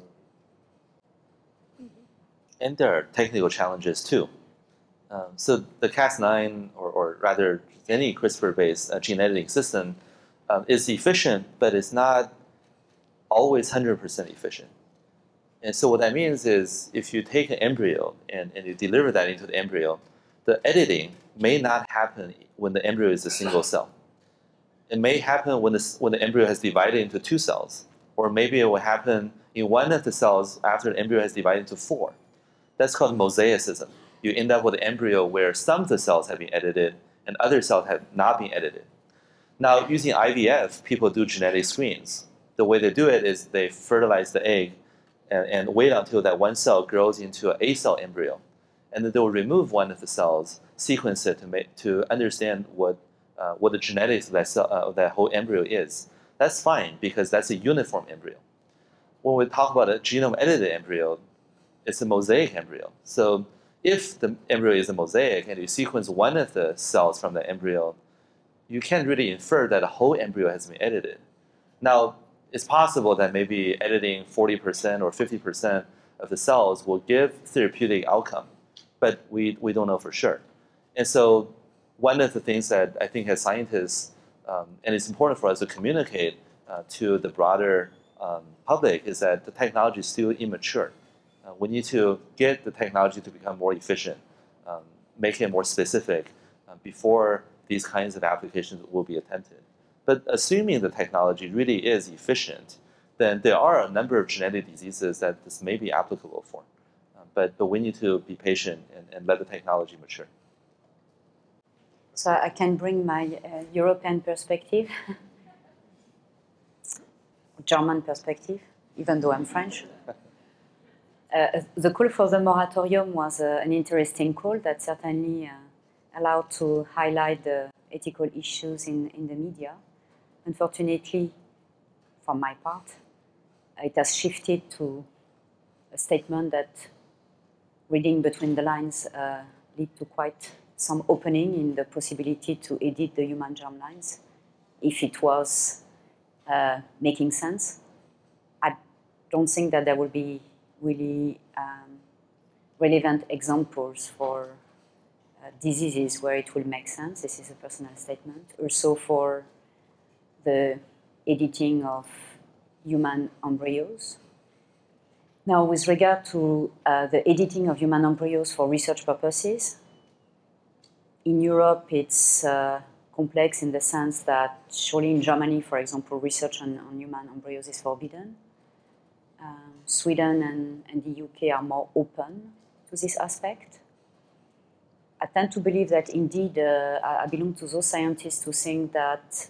[SPEAKER 4] And there are technical challenges too. So the Cas9, or rather any CRISPR-based gene editing system, is efficient, but it's not always 100% efficient. And so what that means is if you take an embryo and you deliver that into the embryo, the editing may not happen when the embryo is a single cell. It may happen when the embryo has divided into 2 cells, or maybe it will happen in one of the cells after the embryo has divided into 4. That's called mosaicism. You end up with an embryo where some of the cells have been edited and other cells have not been edited. Now, using IVF, people do genetic screens. The way they do it is they fertilize the egg and wait until that one cell grows into an 8-cell embryo. And then they will remove one of the cells, sequence it to understand what the genetics of that whole embryo is. That's fine because that's a uniform embryo. When we talk about a genome-edited embryo, it's a mosaic embryo. So if the embryo is a mosaic and you sequence one of the cells from the embryo, you can't really infer that the whole embryo has been edited. Now, it's possible that maybe editing 40% or 50% of the cells will give therapeutic outcome, but we don't know for sure. And so one of the things that I think as scientists, and it's important for us to communicate to the broader public, is that the technology is still immature. We need to get the technology to become more efficient make it more specific before these kinds of applications will be attempted. But assuming the technology really is efficient, then there are a number of genetic diseases that this may be applicable for. But we need to be patient and let the technology mature.
[SPEAKER 3] So I can bring my European perspective, German perspective, even though I'm French. The call for the moratorium was an interesting call that certainly allowed to highlight the ethical issues in the media. Unfortunately, from my part, it has shifted to a statement that, reading between the lines, lead to quite some opening in the possibility to edit the human germlines, if it was making sense. I don't think that there will be really relevant examples for diseases where it will make sense. This is a personal statement. Also for the editing of human embryos. Now, with regard to the editing of human embryos for research purposes, in Europe it's complex in the sense that surely in Germany, for example, research on human embryos is forbidden. Sweden and the UK are more open to this aspect. I tend to believe that indeed I belong to those scientists who think that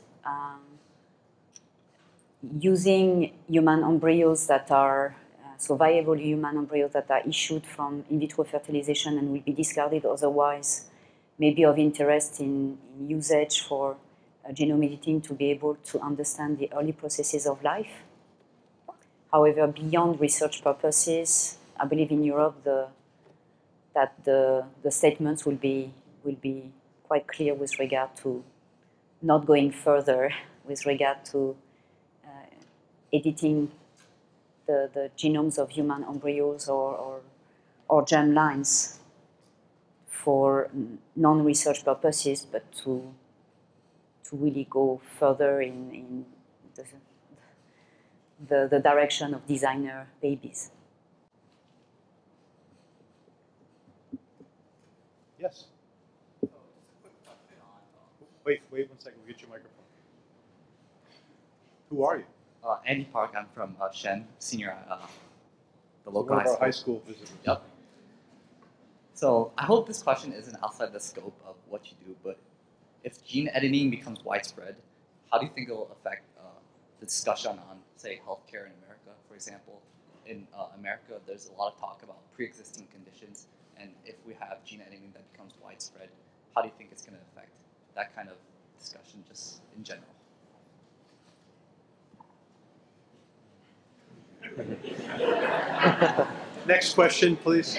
[SPEAKER 3] using human embryos that are so viable human embryos that are issued from in vitro fertilization and will be discarded otherwise may be of interest in usage for genome editing to be able to understand the early processes of life. However, beyond research purposes, I believe in Europe that the statements will be quite clear with regard to not going further with regard to editing the genomes of human embryos or germlines for non-research purposes, but to really go further in the direction of designer babies.
[SPEAKER 1] Yes. Wait 1 second. We'll get your microphone. Who are you?
[SPEAKER 15] Andy Park. I'm from Shen, senior at the local
[SPEAKER 1] One of our
[SPEAKER 15] high
[SPEAKER 1] high
[SPEAKER 15] school.
[SPEAKER 1] school visitors.
[SPEAKER 15] Yep. So I hope this question isn't outside the scope of what you do, but if gene editing becomes widespread, how do you think it will affect the discussion on, say, healthcare in America, for example? In America, there's a lot of talk about pre-existing conditions, and if we have gene editing that becomes widespread, how do you think it's going to affect that kind of discussion just in general?
[SPEAKER 1] Next question, please.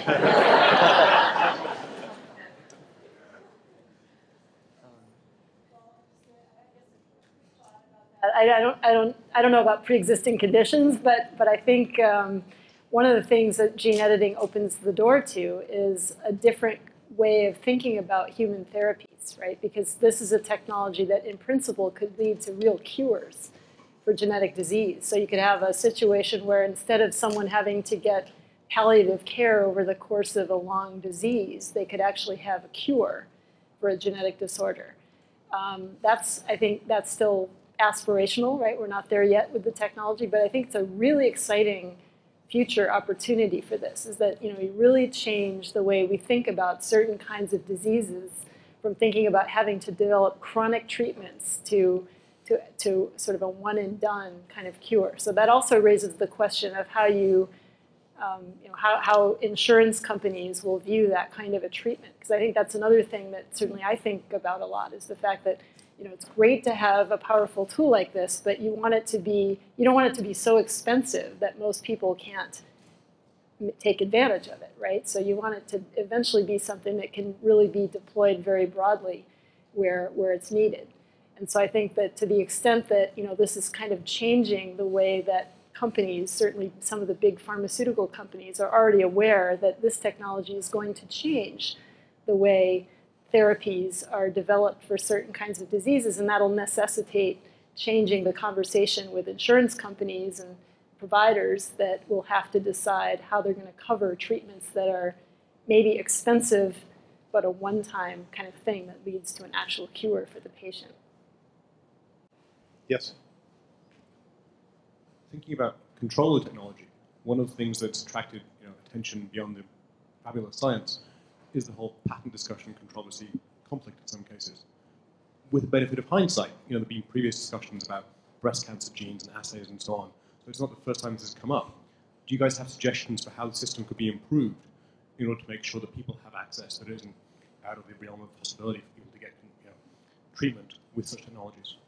[SPEAKER 2] I don't know about pre-existing conditions, but I think one of the things that gene editing opens the door to is a different way of thinking about human therapies, right? Because this is a technology that, in principle, could lead to real cures for genetic disease. So you could have a situation where instead of someone having to get palliative care over the course of a long disease, they could actually have a cure for a genetic disorder. I think that's still aspirational, right? We're not there yet with the technology, but I think it's a really exciting future opportunity for this, is that, we really change the way we think about certain kinds of diseases from thinking about having to develop chronic treatments to sort of a one and done kind of cure. So that also raises the question of how how insurance companies will view that kind of a treatment. Because I think that's another thing that certainly I think about a lot, is the fact that it's great to have a powerful tool like this, but you don't want it to be so expensive that most people can't take advantage of it, right? So you want it to eventually be something that can really be deployed very broadly where it's needed. And so I think that to the extent that this is kind of changing the way that companies, certainly some of the big pharmaceutical companies, are already aware that this technology is going to change the way therapies are developed for certain kinds of diseases, and that'll necessitate changing the conversation with insurance companies and providers that will have to decide how they're going to cover treatments that are maybe expensive but a one-time kind of thing that leads to an actual cure for the patient.
[SPEAKER 1] Yes?
[SPEAKER 16] Thinking about controller technology, one of the things that's attracted attention beyond the fabulous science is the whole patent discussion, controversy, conflict in some cases. With the benefit of hindsight, there have been previous discussions about breast cancer genes and assays and so on. So it's not the first time this has come up. Do you guys have suggestions for how the system could be improved in order to make sure that people have access that isn't out of the realm of possibility for people to get treatment with such technologies?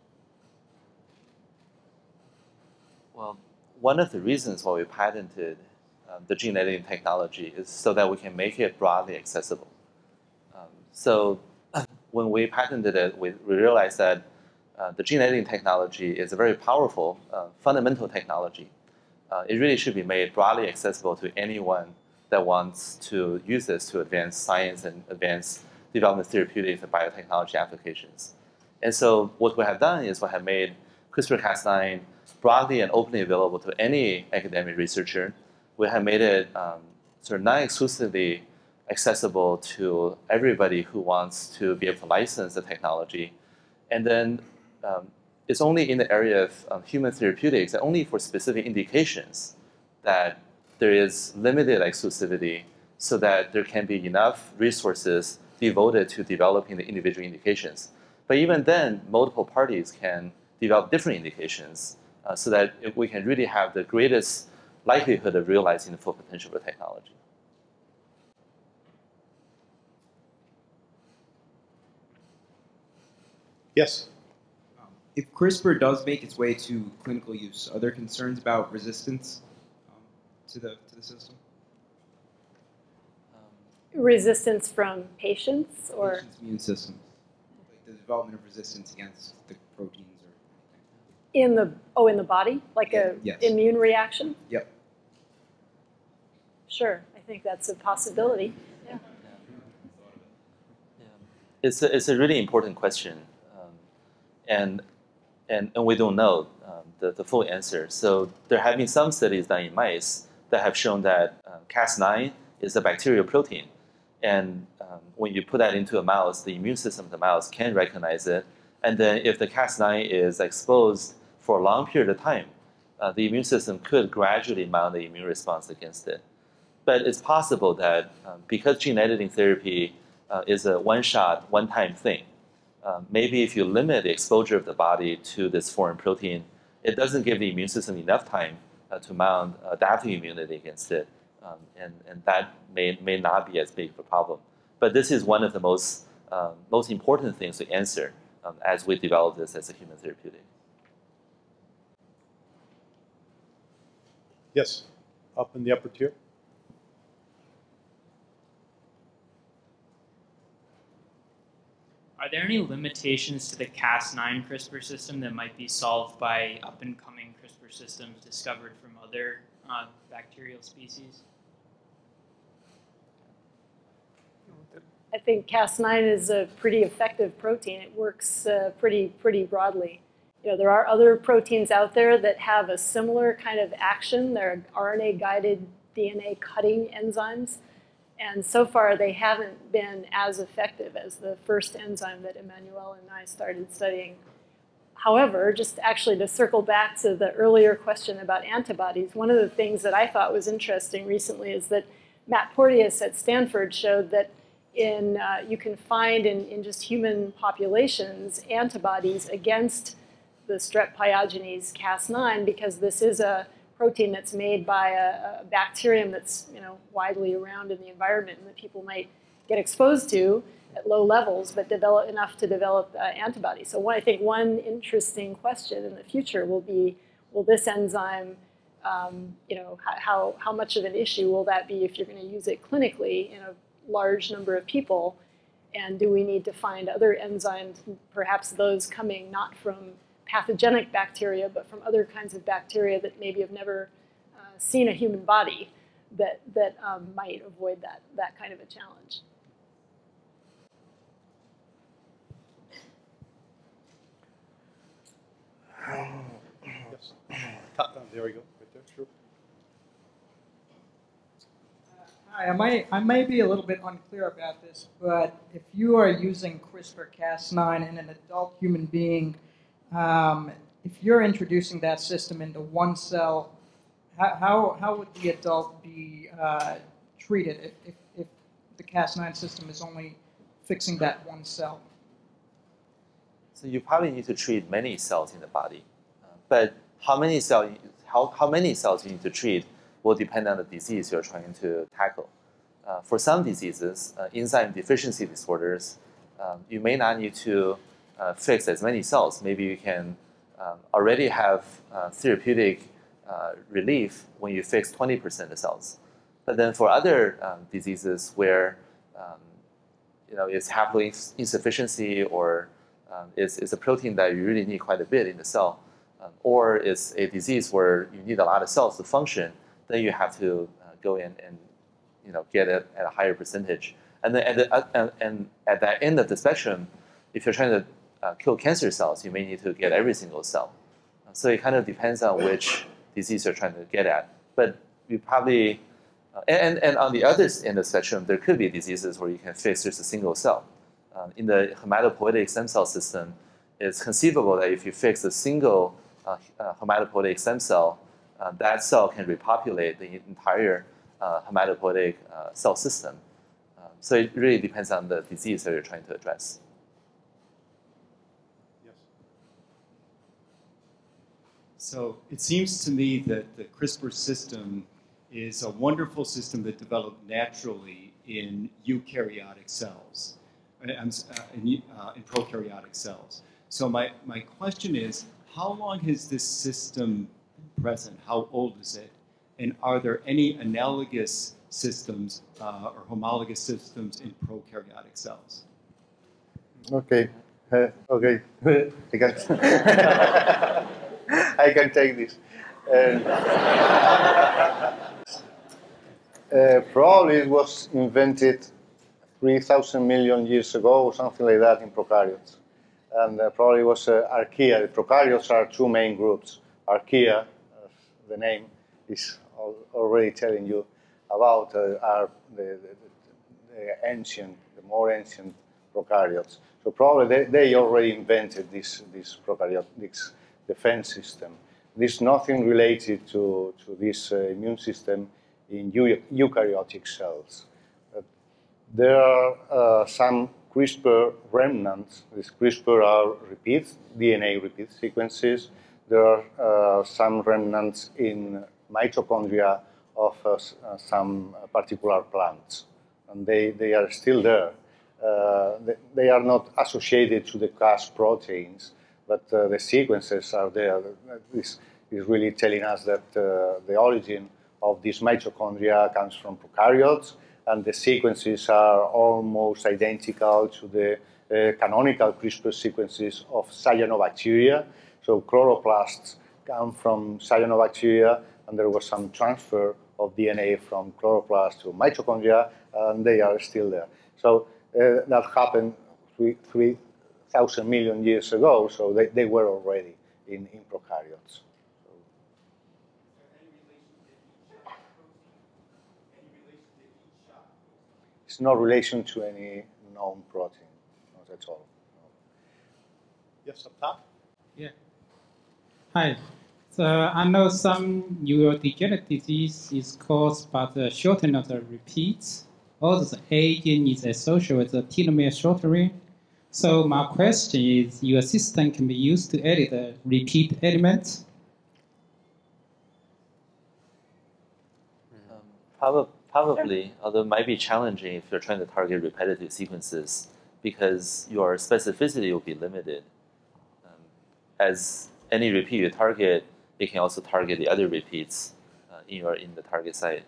[SPEAKER 4] Well, one of the reasons why we patented the gene editing technology is so that we can make it broadly accessible. So when we patented it, we realized that the gene editing technology is a very powerful, fundamental technology. It really should be made broadly accessible to anyone that wants to use this to advance science and advance development therapeutics and biotechnology applications. And so what we have done is we have made CRISPR-Cas9 broadly and openly available to any academic researcher. We have made it sort of non-exclusively accessible to everybody who wants to be able to license the technology. And then it's only in the area of human therapeutics and only for specific indications that there is limited exclusivity so that there can be enough resources devoted to developing the individual indications. But even then, multiple parties can develop different indications so that we can really have the greatest likelihood of realizing the full potential of the technology.
[SPEAKER 1] Yes?
[SPEAKER 17] If CRISPR does make its way to clinical use, are there concerns about resistance to the system?
[SPEAKER 2] Resistance from patients or?
[SPEAKER 17] Patients' immune systems. Like the development of resistance against the proteins or
[SPEAKER 2] in the body? Like
[SPEAKER 17] yes.
[SPEAKER 2] Immune reaction?
[SPEAKER 17] Yep.
[SPEAKER 2] Sure, I think that's a possibility. Yeah.
[SPEAKER 4] It's a really important question. And we don't know the full answer. So there have been some studies done in mice that have shown that Cas9 is a bacterial protein. And when you put that into a mouse, the immune system of the mouse can recognize it. And then if the Cas9 is exposed for a long period of time, the immune system could gradually mount the immune response against it. But it's possible that because gene editing therapy is a one-shot, one-time thing, maybe if you limit the exposure of the body to this foreign protein, it doesn't give the immune system enough time to mount adaptive immunity against it. And that may not be as big of a problem. But this is one of the most important things to answer as we develop this as a human therapeutic.
[SPEAKER 1] Yes, up in the upper tier.
[SPEAKER 18] Are there any limitations to the Cas9 CRISPR system that might be solved by up-and-coming CRISPR systems discovered from other bacterial species?
[SPEAKER 2] I think Cas9 is a pretty effective protein. It works pretty broadly. There are other proteins out there that have a similar kind of action. They're RNA-guided DNA cutting enzymes. And so far, they haven't been as effective as the first enzyme that Emmanuel and I started studying. However, just actually to circle back to the earlier question about antibodies, one of the things that I thought was interesting recently is that Matt Porteous at Stanford showed that you can find in just human populations antibodies against the strep pyogenes Cas9 because this is a protein that's made by a bacterium that's widely around in the environment and that people might get exposed to at low levels, but develop enough to develop antibodies. So I think one interesting question in the future will be, will this enzyme, how much of an issue will that be if you're going to use it clinically in a large number of people? And do we need to find other enzymes, perhaps those coming not from pathogenic bacteria, but from other kinds of bacteria that maybe have never seen a human body that might avoid that kind of a challenge?
[SPEAKER 1] Yes. There we go. Right there. Sure.
[SPEAKER 19] Hi, I may be a little bit unclear about this, but if you are using CRISPR-Cas9 in an adult human being, if you're introducing that system into one cell, how would the adult be treated if the Cas9 system is only fixing that one cell?
[SPEAKER 4] So you probably need to treat many cells in the body, but how many cells you need to treat will depend on the disease you're trying to tackle. For some diseases, enzyme deficiency disorders, you may not need to fix as many cells. Maybe you can already have therapeutic relief when you fix 20% of the cells. But then for other diseases where it's haploinsufficiency or it's a protein that you really need quite a bit in the cell, or it's a disease where you need a lot of cells to function, then you have to go in and get it at a higher percentage. And then at that end of the spectrum, if you're trying to kill cancer cells, you may need to get every single cell. So it kind of depends on which disease you're trying to get at. But you probably, and on the other end of the spectrum, there could be diseases where you can fix just a single cell. In the hematopoietic stem cell system, it's conceivable that if you fix a single hematopoietic stem cell, that cell can repopulate the entire hematopoietic cell system. So it really depends on the disease that you're trying to address.
[SPEAKER 1] Yes.
[SPEAKER 20] So it seems to me that the CRISPR system is a wonderful system that developed naturally in eukaryotic cells, in prokaryotic cells. So my question is, how long has this system been present? How old is it? And are there any analogous systems or homologous systems in prokaryotic cells?
[SPEAKER 5] Okay. Okay. I can take this. Probably it was invented 3,000 million years ago or something like that in prokaryotes. And probably was archaea. The prokaryotes are two main groups. Archaea, the name is already telling you about, are the more ancient prokaryotes. So probably they already invented this prokaryotic defense system. There's nothing related to this immune system in eukaryotic cells. There are some CRISPR remnants. These CRISPR are DNA repeat sequences. There are some remnants in mitochondria of some particular plants, and they are still there. They are not associated to the Cas proteins, but the sequences are there. This is really telling us that the origin of these mitochondria comes from prokaryotes, and the sequences are almost identical to the canonical CRISPR sequences of cyanobacteria. So chloroplasts come from cyanobacteria, and there was some transfer of DNA from chloroplasts to mitochondria, and they are still there. So that happened 3,000 million years ago, so they were already in prokaryotes. It's no relation to any known protein, not at all. No.
[SPEAKER 1] Yes, up top.
[SPEAKER 21] Yeah. Hi. So I know some neurodegenerative disease is caused by the shortening of the repeats. Also, the aging is associated with the telomere shortening. So my question is, your system can be used to edit the repeat elements?
[SPEAKER 4] Probably, although it might be challenging if you're trying to target repetitive sequences because your specificity will be limited. As any repeat you target, it can also target the other repeats in the target site.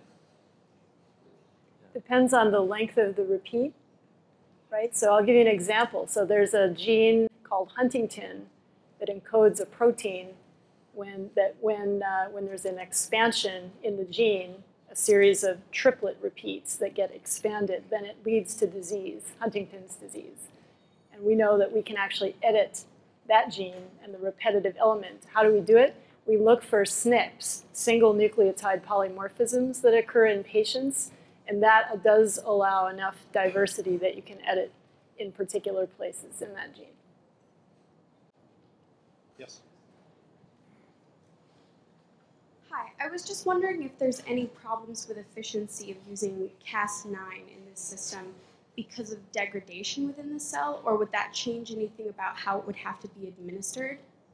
[SPEAKER 2] Depends on the length of the repeat, right? So I'll give you an example. So there's a gene called Huntington that encodes a protein when there's an expansion in the gene, a series of triplet repeats that get expanded, then it leads to disease, Huntington's disease. And we know that we can actually edit that gene and the repetitive element. How do we do it? We look for SNPs, single nucleotide polymorphisms that occur in patients, And that does allow enough diversity that you can edit in particular places in that gene.
[SPEAKER 1] Yes.
[SPEAKER 7] Hi, I was just wondering if there's any problems with efficiency of using Cas9 in this system because of degradation within the cell, or would that change anything about how it would have to be administered?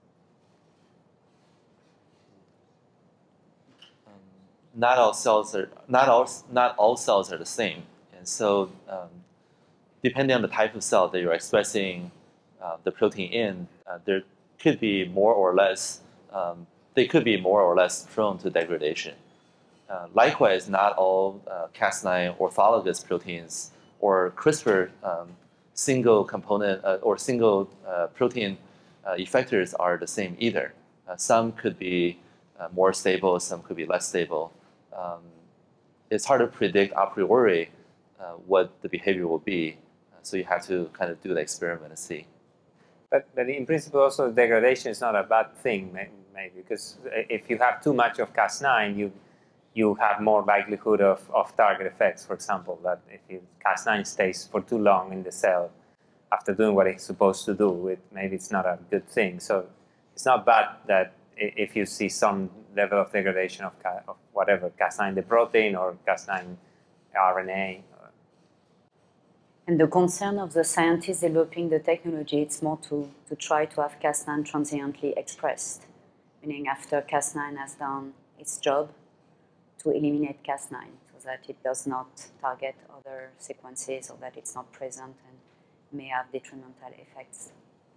[SPEAKER 4] Not all cells are not all cells are the same, and so depending on the type of cell that you're expressing the protein in, there could be more or less. They could be more or less prone to degradation. Likewise, not all Cas9 orthologous proteins or CRISPR single component or single protein effectors are the same either. Some could be more stable, some could be less stable. It's hard to predict a priori what the behavior will be, so you have to kind of do the experiment and see.
[SPEAKER 6] But in principle, also degradation is not a bad thing, maybe, because if you have too much of Cas9, you have more likelihood of target effects. For example, that if Cas9 stays for too long in the cell after doing what it's supposed to do, maybe it's not a good thing. So it's not bad that if you see some level of degradation of whatever, Cas9 the protein or Cas9 RNA.
[SPEAKER 3] And the concern of the scientists developing the technology, it's more to try to have Cas9 transiently expressed, meaning after Cas9 has done its job, to eliminate Cas9 so that it does not target other sequences or that it's not present and may have detrimental effects.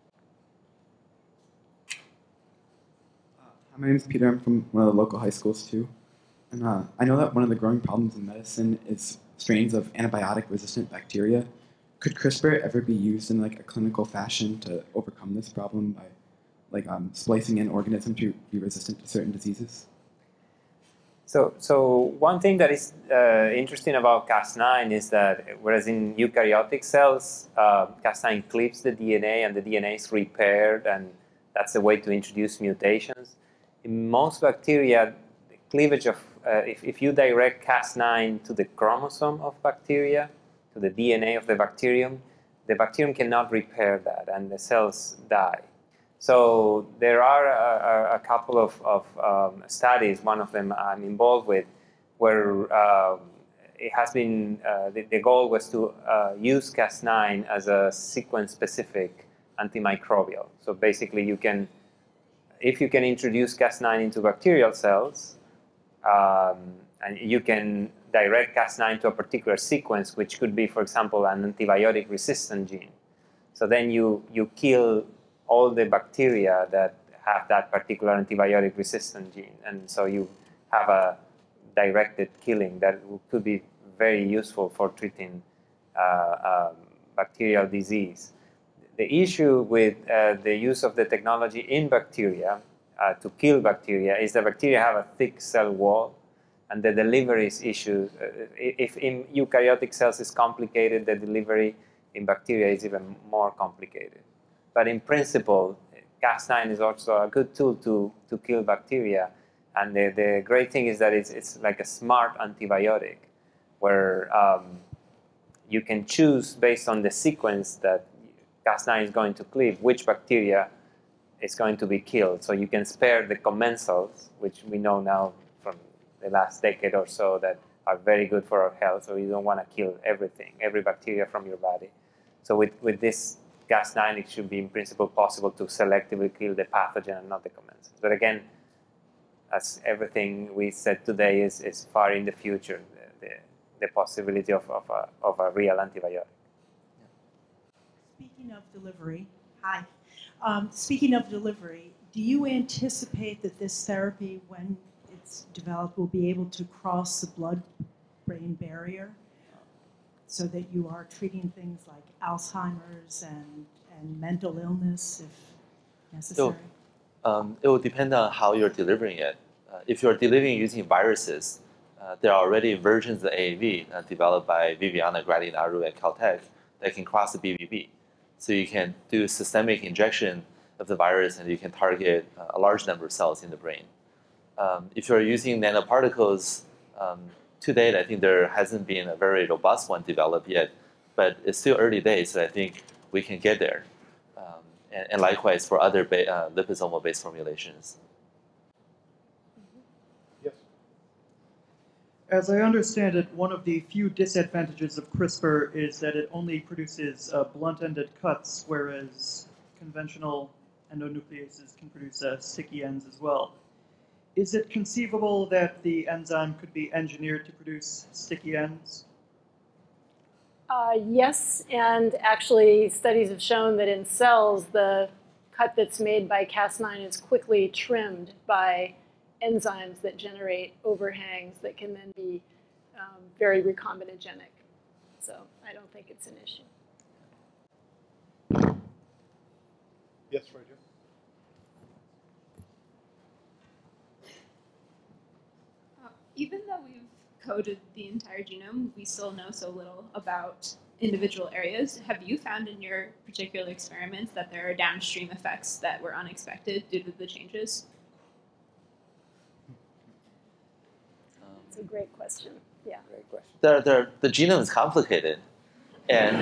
[SPEAKER 12] My name is Peter. I'm from one of the local high schools too. And I know that one of the growing problems in medicine is strains of antibiotic-resistant bacteria. Could CRISPR ever be used in like a clinical fashion to overcome this problem by like splicing in organisms to be resistant to certain diseases?
[SPEAKER 6] So one thing that is interesting about Cas9 is that whereas in eukaryotic cells, Cas9 cleaves the DNA and the DNA is repaired, and that's a way to introduce mutations. In most bacteria, the cleavage of, if you direct Cas9 to the chromosome of bacteria, to the DNA of the bacterium cannot repair that, and the cells die. So there are a couple of studies, one of them I'm involved with, where it has been, the goal was to use Cas9 as a sequence-specific antimicrobial. So basically you can, if you can introduce Cas9 into bacterial cells, and you can direct Cas9 to a particular sequence, which could be, for example, an antibiotic-resistant gene. So then you kill all the bacteria that have that particular antibiotic-resistant gene. And so you have a directed killing that could be very useful for treating bacterial disease. The issue with the use of the technology in bacteria to kill bacteria is that bacteria have a thick cell wall, and the delivery is issues. If in eukaryotic cells is complicated, the delivery in bacteria is even more complicated. But in principle, Cas9 is also a good tool to kill bacteria. And the great thing is that it's like a smart antibiotic, where you can choose based on the sequence that Cas9 is going to cleave, which bacteria is going to be killed. So you can spare the commensals, which we know now from the last decade or so that are very good for our health. So you don't want to kill everything, every bacteria from your body. So with this Cas9, it should be in principle possible to selectively kill the pathogen and not the commensals. But again, as everything we said today is far in the future, the possibility of a real antibiotic.
[SPEAKER 22] Speaking of delivery, hi. Speaking of delivery, do you anticipate that this therapy, when it's developed, will be able to cross the blood-brain barrier so that you are treating things like Alzheimer's and mental illness if necessary?
[SPEAKER 4] So, it will depend on how you're delivering it. If you're delivering using viruses, there are already versions of AAV developed by Viviana Gradi-Naru at Caltech that can cross the BBB. So you can do systemic injection of the virus and you can target a large number of cells in the brain. If you're using nanoparticles, to date, I think there hasn't been a very robust one developed yet, but it's still early days, so I think we can get there. And likewise for other liposomal-based formulations.
[SPEAKER 8] As I understand it, one of the few disadvantages of CRISPR is that it only produces blunt-ended cuts, whereas conventional endonucleases can produce sticky ends as well. Is it conceivable that the enzyme could be engineered to produce sticky ends?
[SPEAKER 2] Yes, and actually studies have shown that in cells, the cut that's made by Cas9 is quickly trimmed by enzymes that generate overhangs that can then be very recombinogenic. So I don't think it's an issue.
[SPEAKER 1] Yes, Roger.
[SPEAKER 7] Even though we've coded the entire genome, we still know so little about individual areas. Have you found in your particular experiments that there are downstream effects that were unexpected due to the changes?
[SPEAKER 2] That's a great question. Yeah.
[SPEAKER 4] Great question. The genome is complicated, and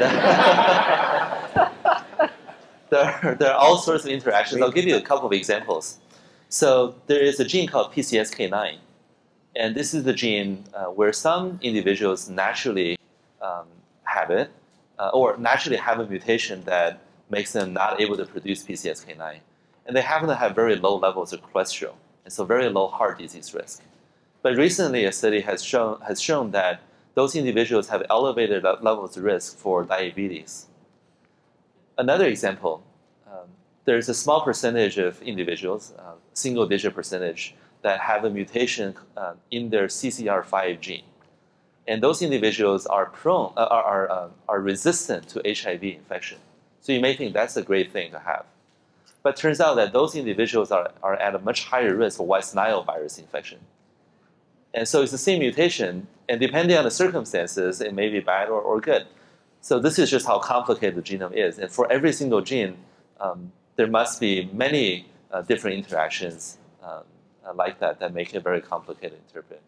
[SPEAKER 4] there are all sorts of interactions. I'll give you a couple of examples. So there is a gene called PCSK9, and this is the gene where some individuals naturally have it, or naturally have a mutation that makes them not able to produce PCSK9. And they happen to have very low levels of cholesterol, and so very low heart disease risk. But recently, a study has shown that those individuals have elevated levels of risk for diabetes. Another example, there's a small percentage of individuals, single-digit percentage, that have a mutation in their CCR5 gene. And those individuals are resistant to HIV infection. So you may think that's a great thing to have. But it turns out that those individuals are at a much higher risk for West Nile virus infection. And so it's the same mutation, and depending on the circumstances, it may be bad or good. So this is just how complicated the genome is. And for every single gene, there must be many different interactions like that make it very complicated to interpret.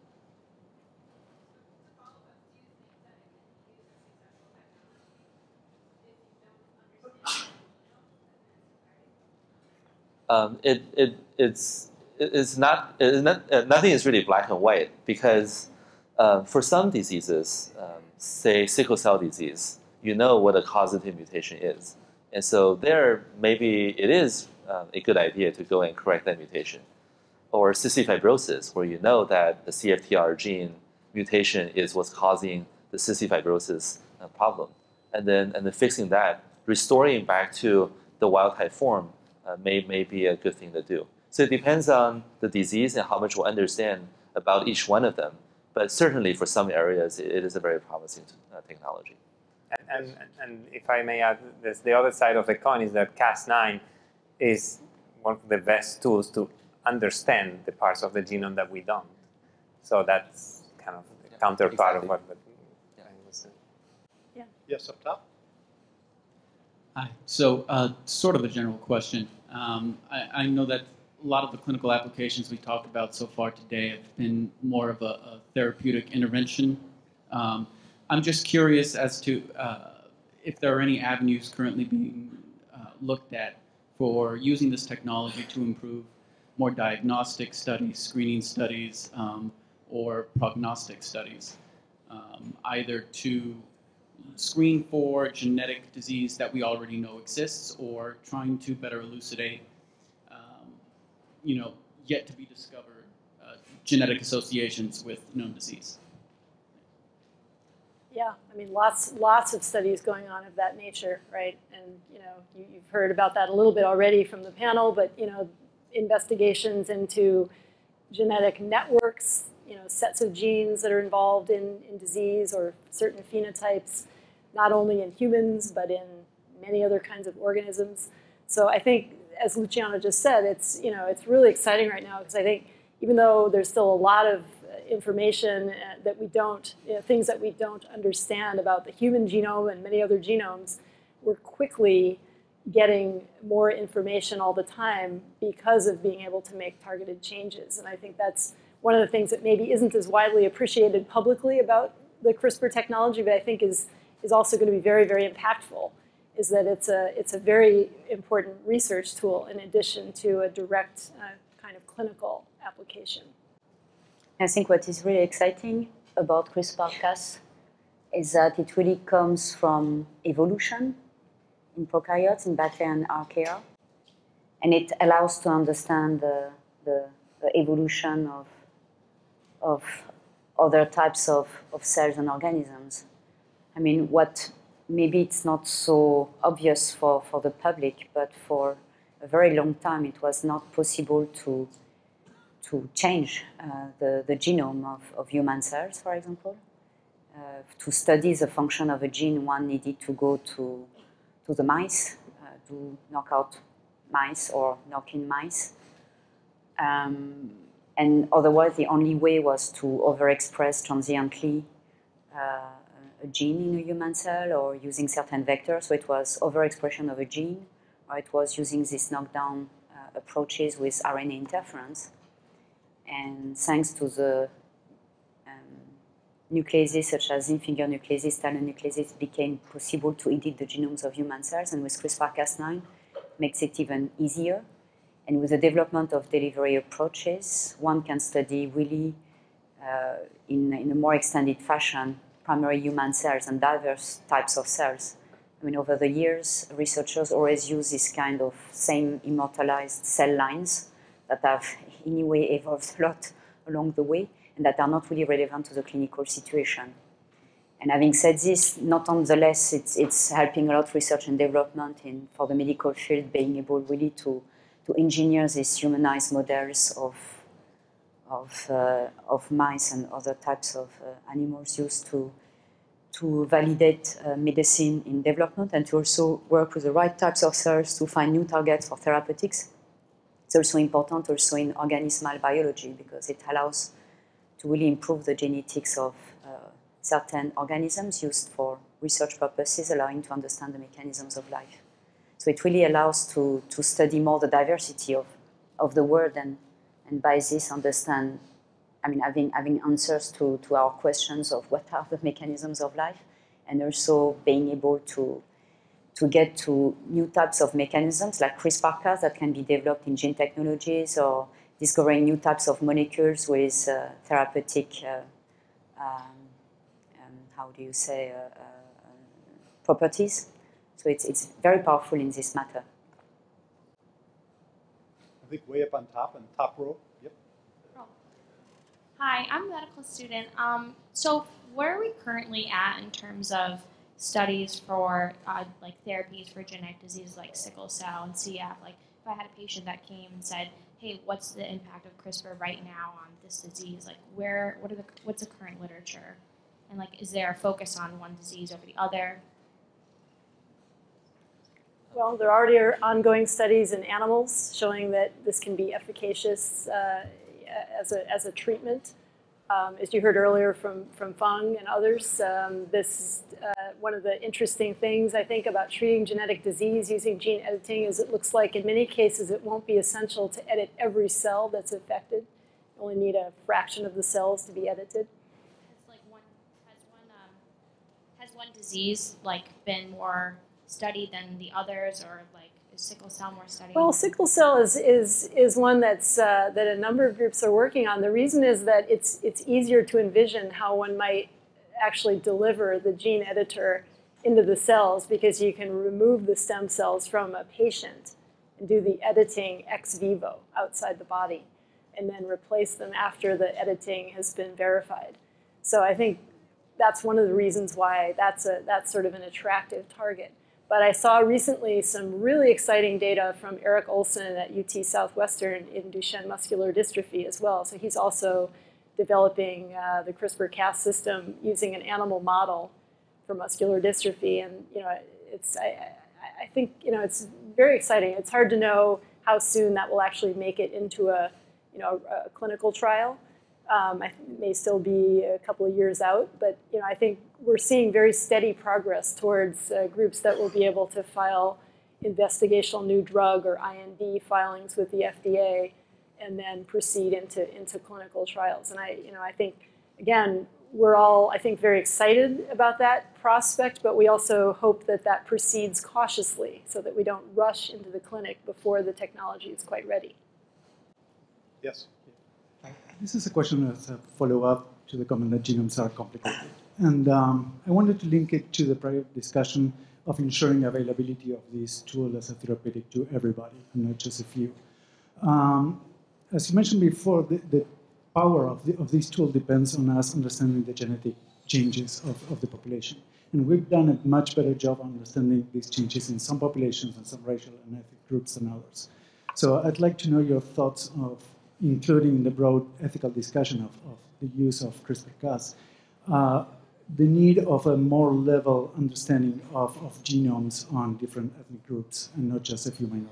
[SPEAKER 4] Nothing is really black and white, because for some diseases, say sickle cell disease, you know what a causative mutation is. And so there, maybe it is a good idea to go and correct that mutation. Or cystic fibrosis, where you know that the CFTR gene mutation is what's causing the cystic fibrosis problem. And then fixing that, restoring back to the wild type form may be a good thing to do. So it depends on the disease and how much we'll understand about each one of them. But certainly for some areas, it is a very promising technology.
[SPEAKER 6] And if I may add, the other side of the coin is that Cas9 is one of the best tools to understand the parts of the genome that we don't. So that's kind of the counterpart of what I was saying.
[SPEAKER 2] Yeah.
[SPEAKER 1] Yes, up top.
[SPEAKER 9] Hi. So sort of a general question. I know that a lot of the clinical applications we talked about so far today have been more of a therapeutic intervention. I'm just curious as to if there are any avenues currently being looked at for using this technology to improve more diagnostic studies, screening studies, or prognostic studies, either to screen for genetic disease that we already know exists, or trying to better elucidate, yet to be discovered genetic associations with known disease.
[SPEAKER 2] Yeah, I mean, lots of studies going on of that nature, right? And you've heard about that a little bit already from the panel, but investigations into genetic networks, sets of genes that are involved in disease or certain phenotypes, not only in humans, but in many other kinds of organisms. So I think, as Luciano just said, it's really exciting right now, because I think even though there's still a lot of information that we don't, things that we don't understand about the human genome and many other genomes, we're quickly getting more information all the time because of being able to make targeted changes. And I think that's one of the things that maybe isn't as widely appreciated publicly about the CRISPR technology, but I think is also going to be very, very impactful, is that it's a very important research tool in addition to a direct kind of clinical application.
[SPEAKER 3] I think what is really exciting about CRISPR-Cas is that it really comes from evolution in prokaryotes, in bacteria and archaea, and it allows to understand the evolution of other types of cells and organisms. I mean, what maybe it's not so obvious for the public, but for a very long time it was not possible to change the genome of human cells, for example. To study the function of a gene, one needed to go to the mice, to knock out mice or knock in mice. And otherwise, the only way was to overexpress transiently a gene in a human cell or using certain vectors. So it was overexpression of a gene, or it was using these knockdown approaches with RNA interference. And thanks to the nucleases such as zinc finger nucleases, talon nucleases, it became possible to edit the genomes of human cells, and with CRISPR-Cas9 makes it even easier. And with the development of delivery approaches, one can study really in a more extended fashion primary human cells and diverse types of cells. I mean, over the years, researchers always use this kind of same immortalized cell lines that have anyway evolved a lot along the way and that are not really relevant to the clinical situation. And having said this, nonetheless, it's helping a lot research and development for the medical field, being able really to engineer these humanized models of mice and other types of animals used to validate medicine in development and to also work with the right types of cells to find new targets for therapeutics. It's also important also in organismal biology because it allows to really improve the genetics of certain organisms used for research purposes, allowing to understand the mechanisms of life. So it really allows to study more the diversity of the world and by this understand, I mean, having answers to our questions of what are the mechanisms of life, and also being able to get to new types of mechanisms like CRISPR-Cas that can be developed in gene technologies, or discovering new types of molecules with therapeutic, how do you say, properties. So it's very powerful in this matter.
[SPEAKER 1] I think way up on top, in the top row. Yep.
[SPEAKER 10] Oh. Hi, I'm a medical student. So where are we currently at in terms of studies for like therapies for genetic diseases like sickle cell and CF? Like if I had a patient that came and said, hey, what's the impact of CRISPR right now on this disease? Like what's the current literature? And like, is there a focus on one disease over the other?
[SPEAKER 2] Well, there already are ongoing studies in animals showing that this can be efficacious as a treatment. As you heard earlier from Feng and others, this is one of the interesting things, I think, about treating genetic disease using gene editing is it looks like in many cases it won't be essential to edit every cell that's affected. You only need a fraction of the cells to be edited.
[SPEAKER 10] Has one disease like been more studied than the others, or like is sickle cell more studied?
[SPEAKER 2] Well, sickle cell is one that's that a number of groups are working on. The reason is that it's easier to envision how one might actually deliver the gene editor into the cells because you can remove the stem cells from a patient and do the editing ex vivo outside the body and then replace them after the editing has been verified. So I think that's one of the reasons why that's sort of an attractive target. But I saw recently some really exciting data from Eric Olson at UT Southwestern in Duchenne muscular dystrophy as well. So he's also developing the CRISPR-Cas system using an animal model for muscular dystrophy. And I think it's very exciting. It's hard to know how soon that will actually make it into a clinical trial. It may still be a couple of years out, but I think we're seeing very steady progress towards groups that will be able to file investigational new drug or IND filings with the FDA, and then proceed into clinical trials. And I think, again, we're all, I think, very excited about that prospect, but we also hope that that proceeds cautiously so that we don't rush into the clinic before the technology is quite ready.
[SPEAKER 1] Yes.
[SPEAKER 11] This is a question as a follow-up to the comment that genomes are complicated. And I wanted to link it to the prior discussion of ensuring availability of this tool as a therapeutic to everybody, and not just a few. As you mentioned before, the power of this tool depends on us understanding the genetic changes of the population. And we've done a much better job understanding these changes in some populations and some racial and ethnic groups than others. So I'd like to know your thoughts of including in the broad ethical discussion of the use of CRISPR-Cas, the need of a more level understanding of genomes on different ethnic groups and not just a few minorities.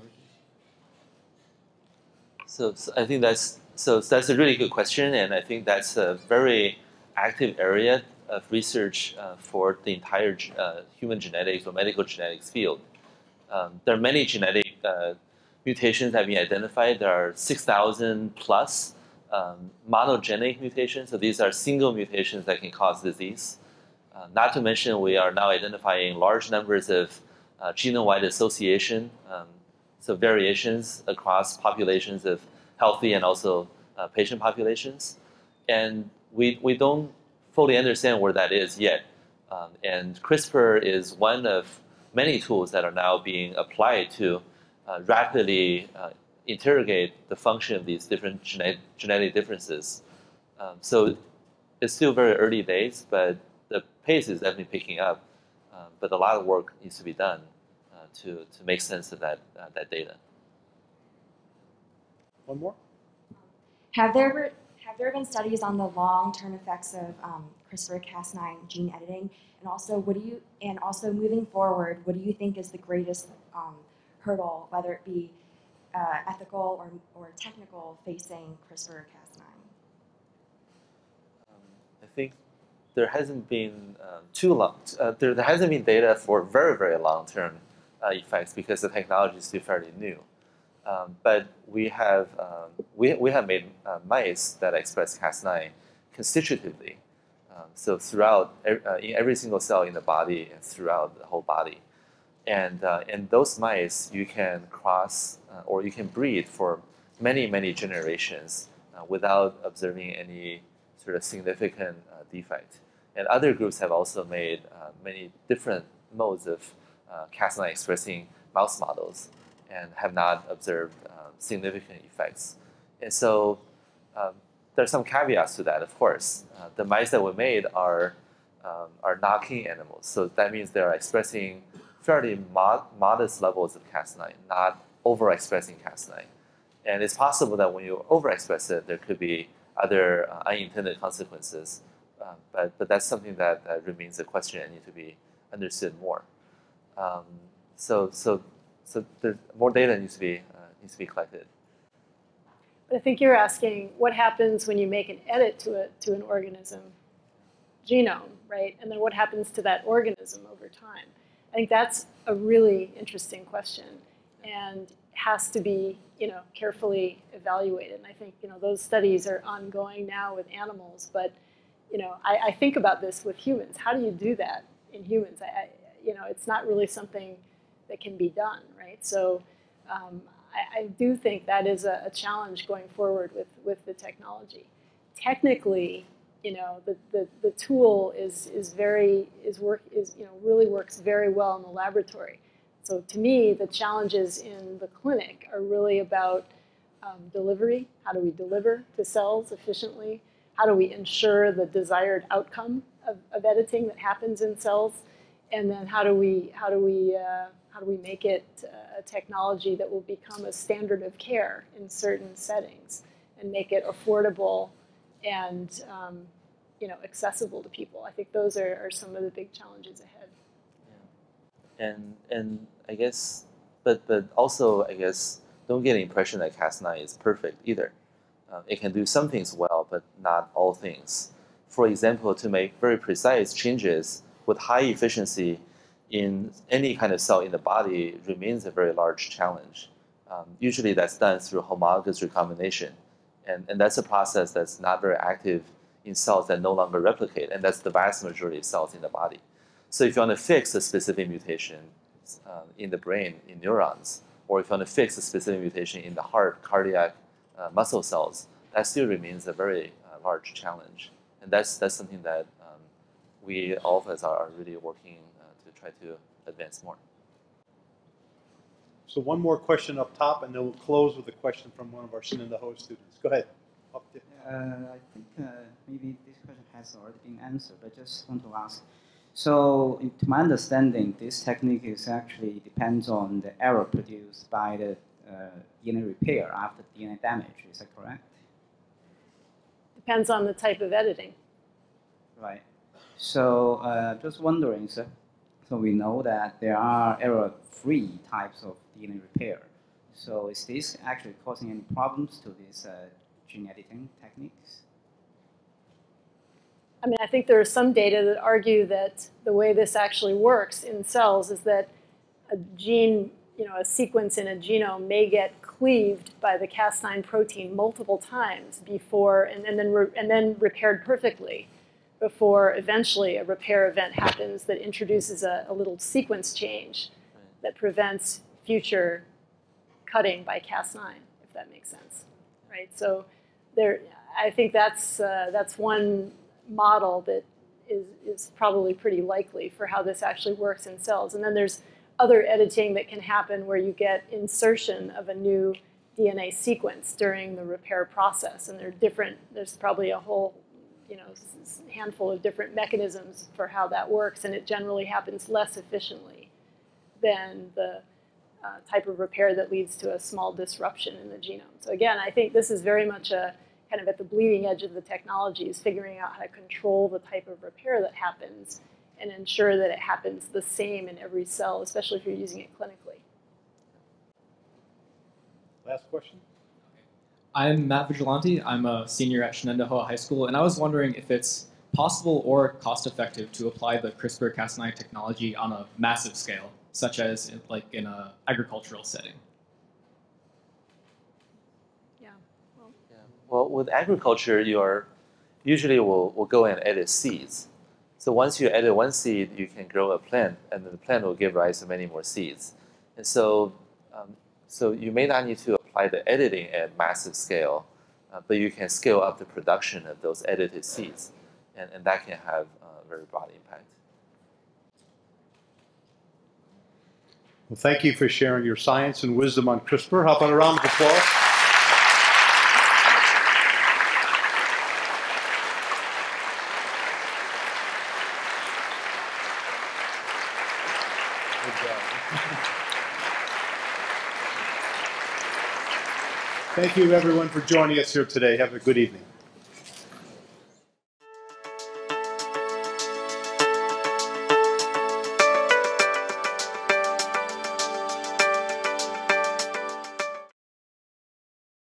[SPEAKER 4] So I think that's a really good question, and I think that's a very active area of research for the entire human genetics or medical genetics field. There are many genetic mutations that have been identified. There are 6,000 plus monogenic mutations. So these are single mutations that can cause disease. Not to mention, we are now identifying large numbers of genome-wide association, so variations across populations of healthy and also patient populations. And we don't fully understand where that is yet. And CRISPR is one of many tools that are now being applied to rapidly interrogate the function of these different genetic differences. So it's still very early days, but the pace is definitely picking up. But a lot of work needs to be done to make sense of that data.
[SPEAKER 1] One more?
[SPEAKER 13] Have there been studies on the long-term effects of CRISPR-Cas9 gene editing, and also moving forward, what do you think is the greatest hurdle, whether it be ethical or technical, facing CRISPR-Cas9?
[SPEAKER 4] I think there hasn't been there hasn't been data for very, very long-term effects because the technology is still fairly new. But we have made mice that express Cas9 constitutively. So throughout, in every single cell in the body and throughout the whole body. And in those mice, you can cross or you can breed for many, many generations without observing any sort of significant defect. And other groups have also made many different modes of Cas9 expressing mouse models and have not observed significant effects. And so there are some caveats to that, of course. The mice that we made are knocking animals. So that means they're expressing fairly modest levels of Cas9, not overexpressing Cas9. And it's possible that when you overexpress it, there could be other unintended consequences. But that's something that remains a question and needs to be understood more. So there's more data needs to be collected.
[SPEAKER 2] But I think you're asking what happens when you make an edit to an organism genome, right? And then what happens to that organism over time? I think that's a really interesting question and has to be, carefully evaluated. And I think, those studies are ongoing now with animals, but, I think about this with humans. How do you do that in humans? It's not really something that can be done, right? So I do think that is a challenge going forward with the technology. Technically, the tool really works very well in the laboratory. So to me, the challenges in the clinic are really about delivery. How do we deliver to cells efficiently? How do we ensure the desired outcome of editing that happens in cells? And then how do we make it a technology that will become a standard of care in certain settings and make it affordable and accessible to people? I think those are some of the big challenges ahead.
[SPEAKER 4] Yeah. And I guess, but also I guess, don't get the impression that Cas9 is perfect either. It can do some things well, but not all things. For example, to make very precise changes with high efficiency in any kind of cell in the body remains a very large challenge. Usually that's done through homologous recombination. And that's a process that's not very active in cells that no longer replicate, and that's the vast majority of cells in the body. So if you want to fix a specific mutation in the brain, in neurons, or if you want to fix a specific mutation in the heart, cardiac, muscle cells, that still remains a very large challenge. And that's something that we, all of us, are really working to try to advance more.
[SPEAKER 1] So one more question up top, and then we'll close with a question from one of our Shenandoah Ho students. Go ahead.
[SPEAKER 14] I think maybe this question has already been answered, but I just want to ask. So, to my understanding, this technique is actually depends on the error produced by the DNA repair after DNA damage. Is that correct?
[SPEAKER 2] Depends on the type of editing.
[SPEAKER 14] Right. So, just wondering, so we know that there are error-free types of DNA repair. So, is this actually causing any problems to these gene editing techniques?
[SPEAKER 2] I mean, I think there are some data that argue that the way this actually works in cells is that a gene, a sequence in a genome may get cleaved by the Cas9 protein multiple times before, and then repaired perfectly before eventually a repair event happens that introduces a little sequence change that prevents future cutting by Cas9, if that makes sense, right? So I think that's one model that is probably pretty likely for how this actually works in cells. And then there's other editing that can happen where you get insertion of a new DNA sequence during the repair process. And there's probably a whole handful of different mechanisms for how that works, and it generally happens less efficiently than the type of repair that leads to a small disruption in the genome. So again, I think this is very much a kind of at the bleeding edge of the technology, is figuring out how to control the type of repair that happens and ensure that it happens the same in every cell, especially if you're using it clinically.
[SPEAKER 1] Last question.
[SPEAKER 15] I'm Matt Vigilante. I'm a senior at Shenandoah High School, and I was wondering if it's possible or cost-effective to apply the CRISPR-Cas9 technology on a massive scale, such as like in an agricultural setting.
[SPEAKER 4] Well, with agriculture, usually will go and edit seeds. So once you edit one seed, you can grow a plant, and then the plant will give rise to many more seeds. And so, so you may not need to apply the editing at massive scale, but you can scale up the production of those edited seeds, and that can have a very broad impact.
[SPEAKER 1] Well, thank you for sharing your science and wisdom on CRISPR. How about a round of applause? Thank you, everyone, for joining us here today. Have a good evening.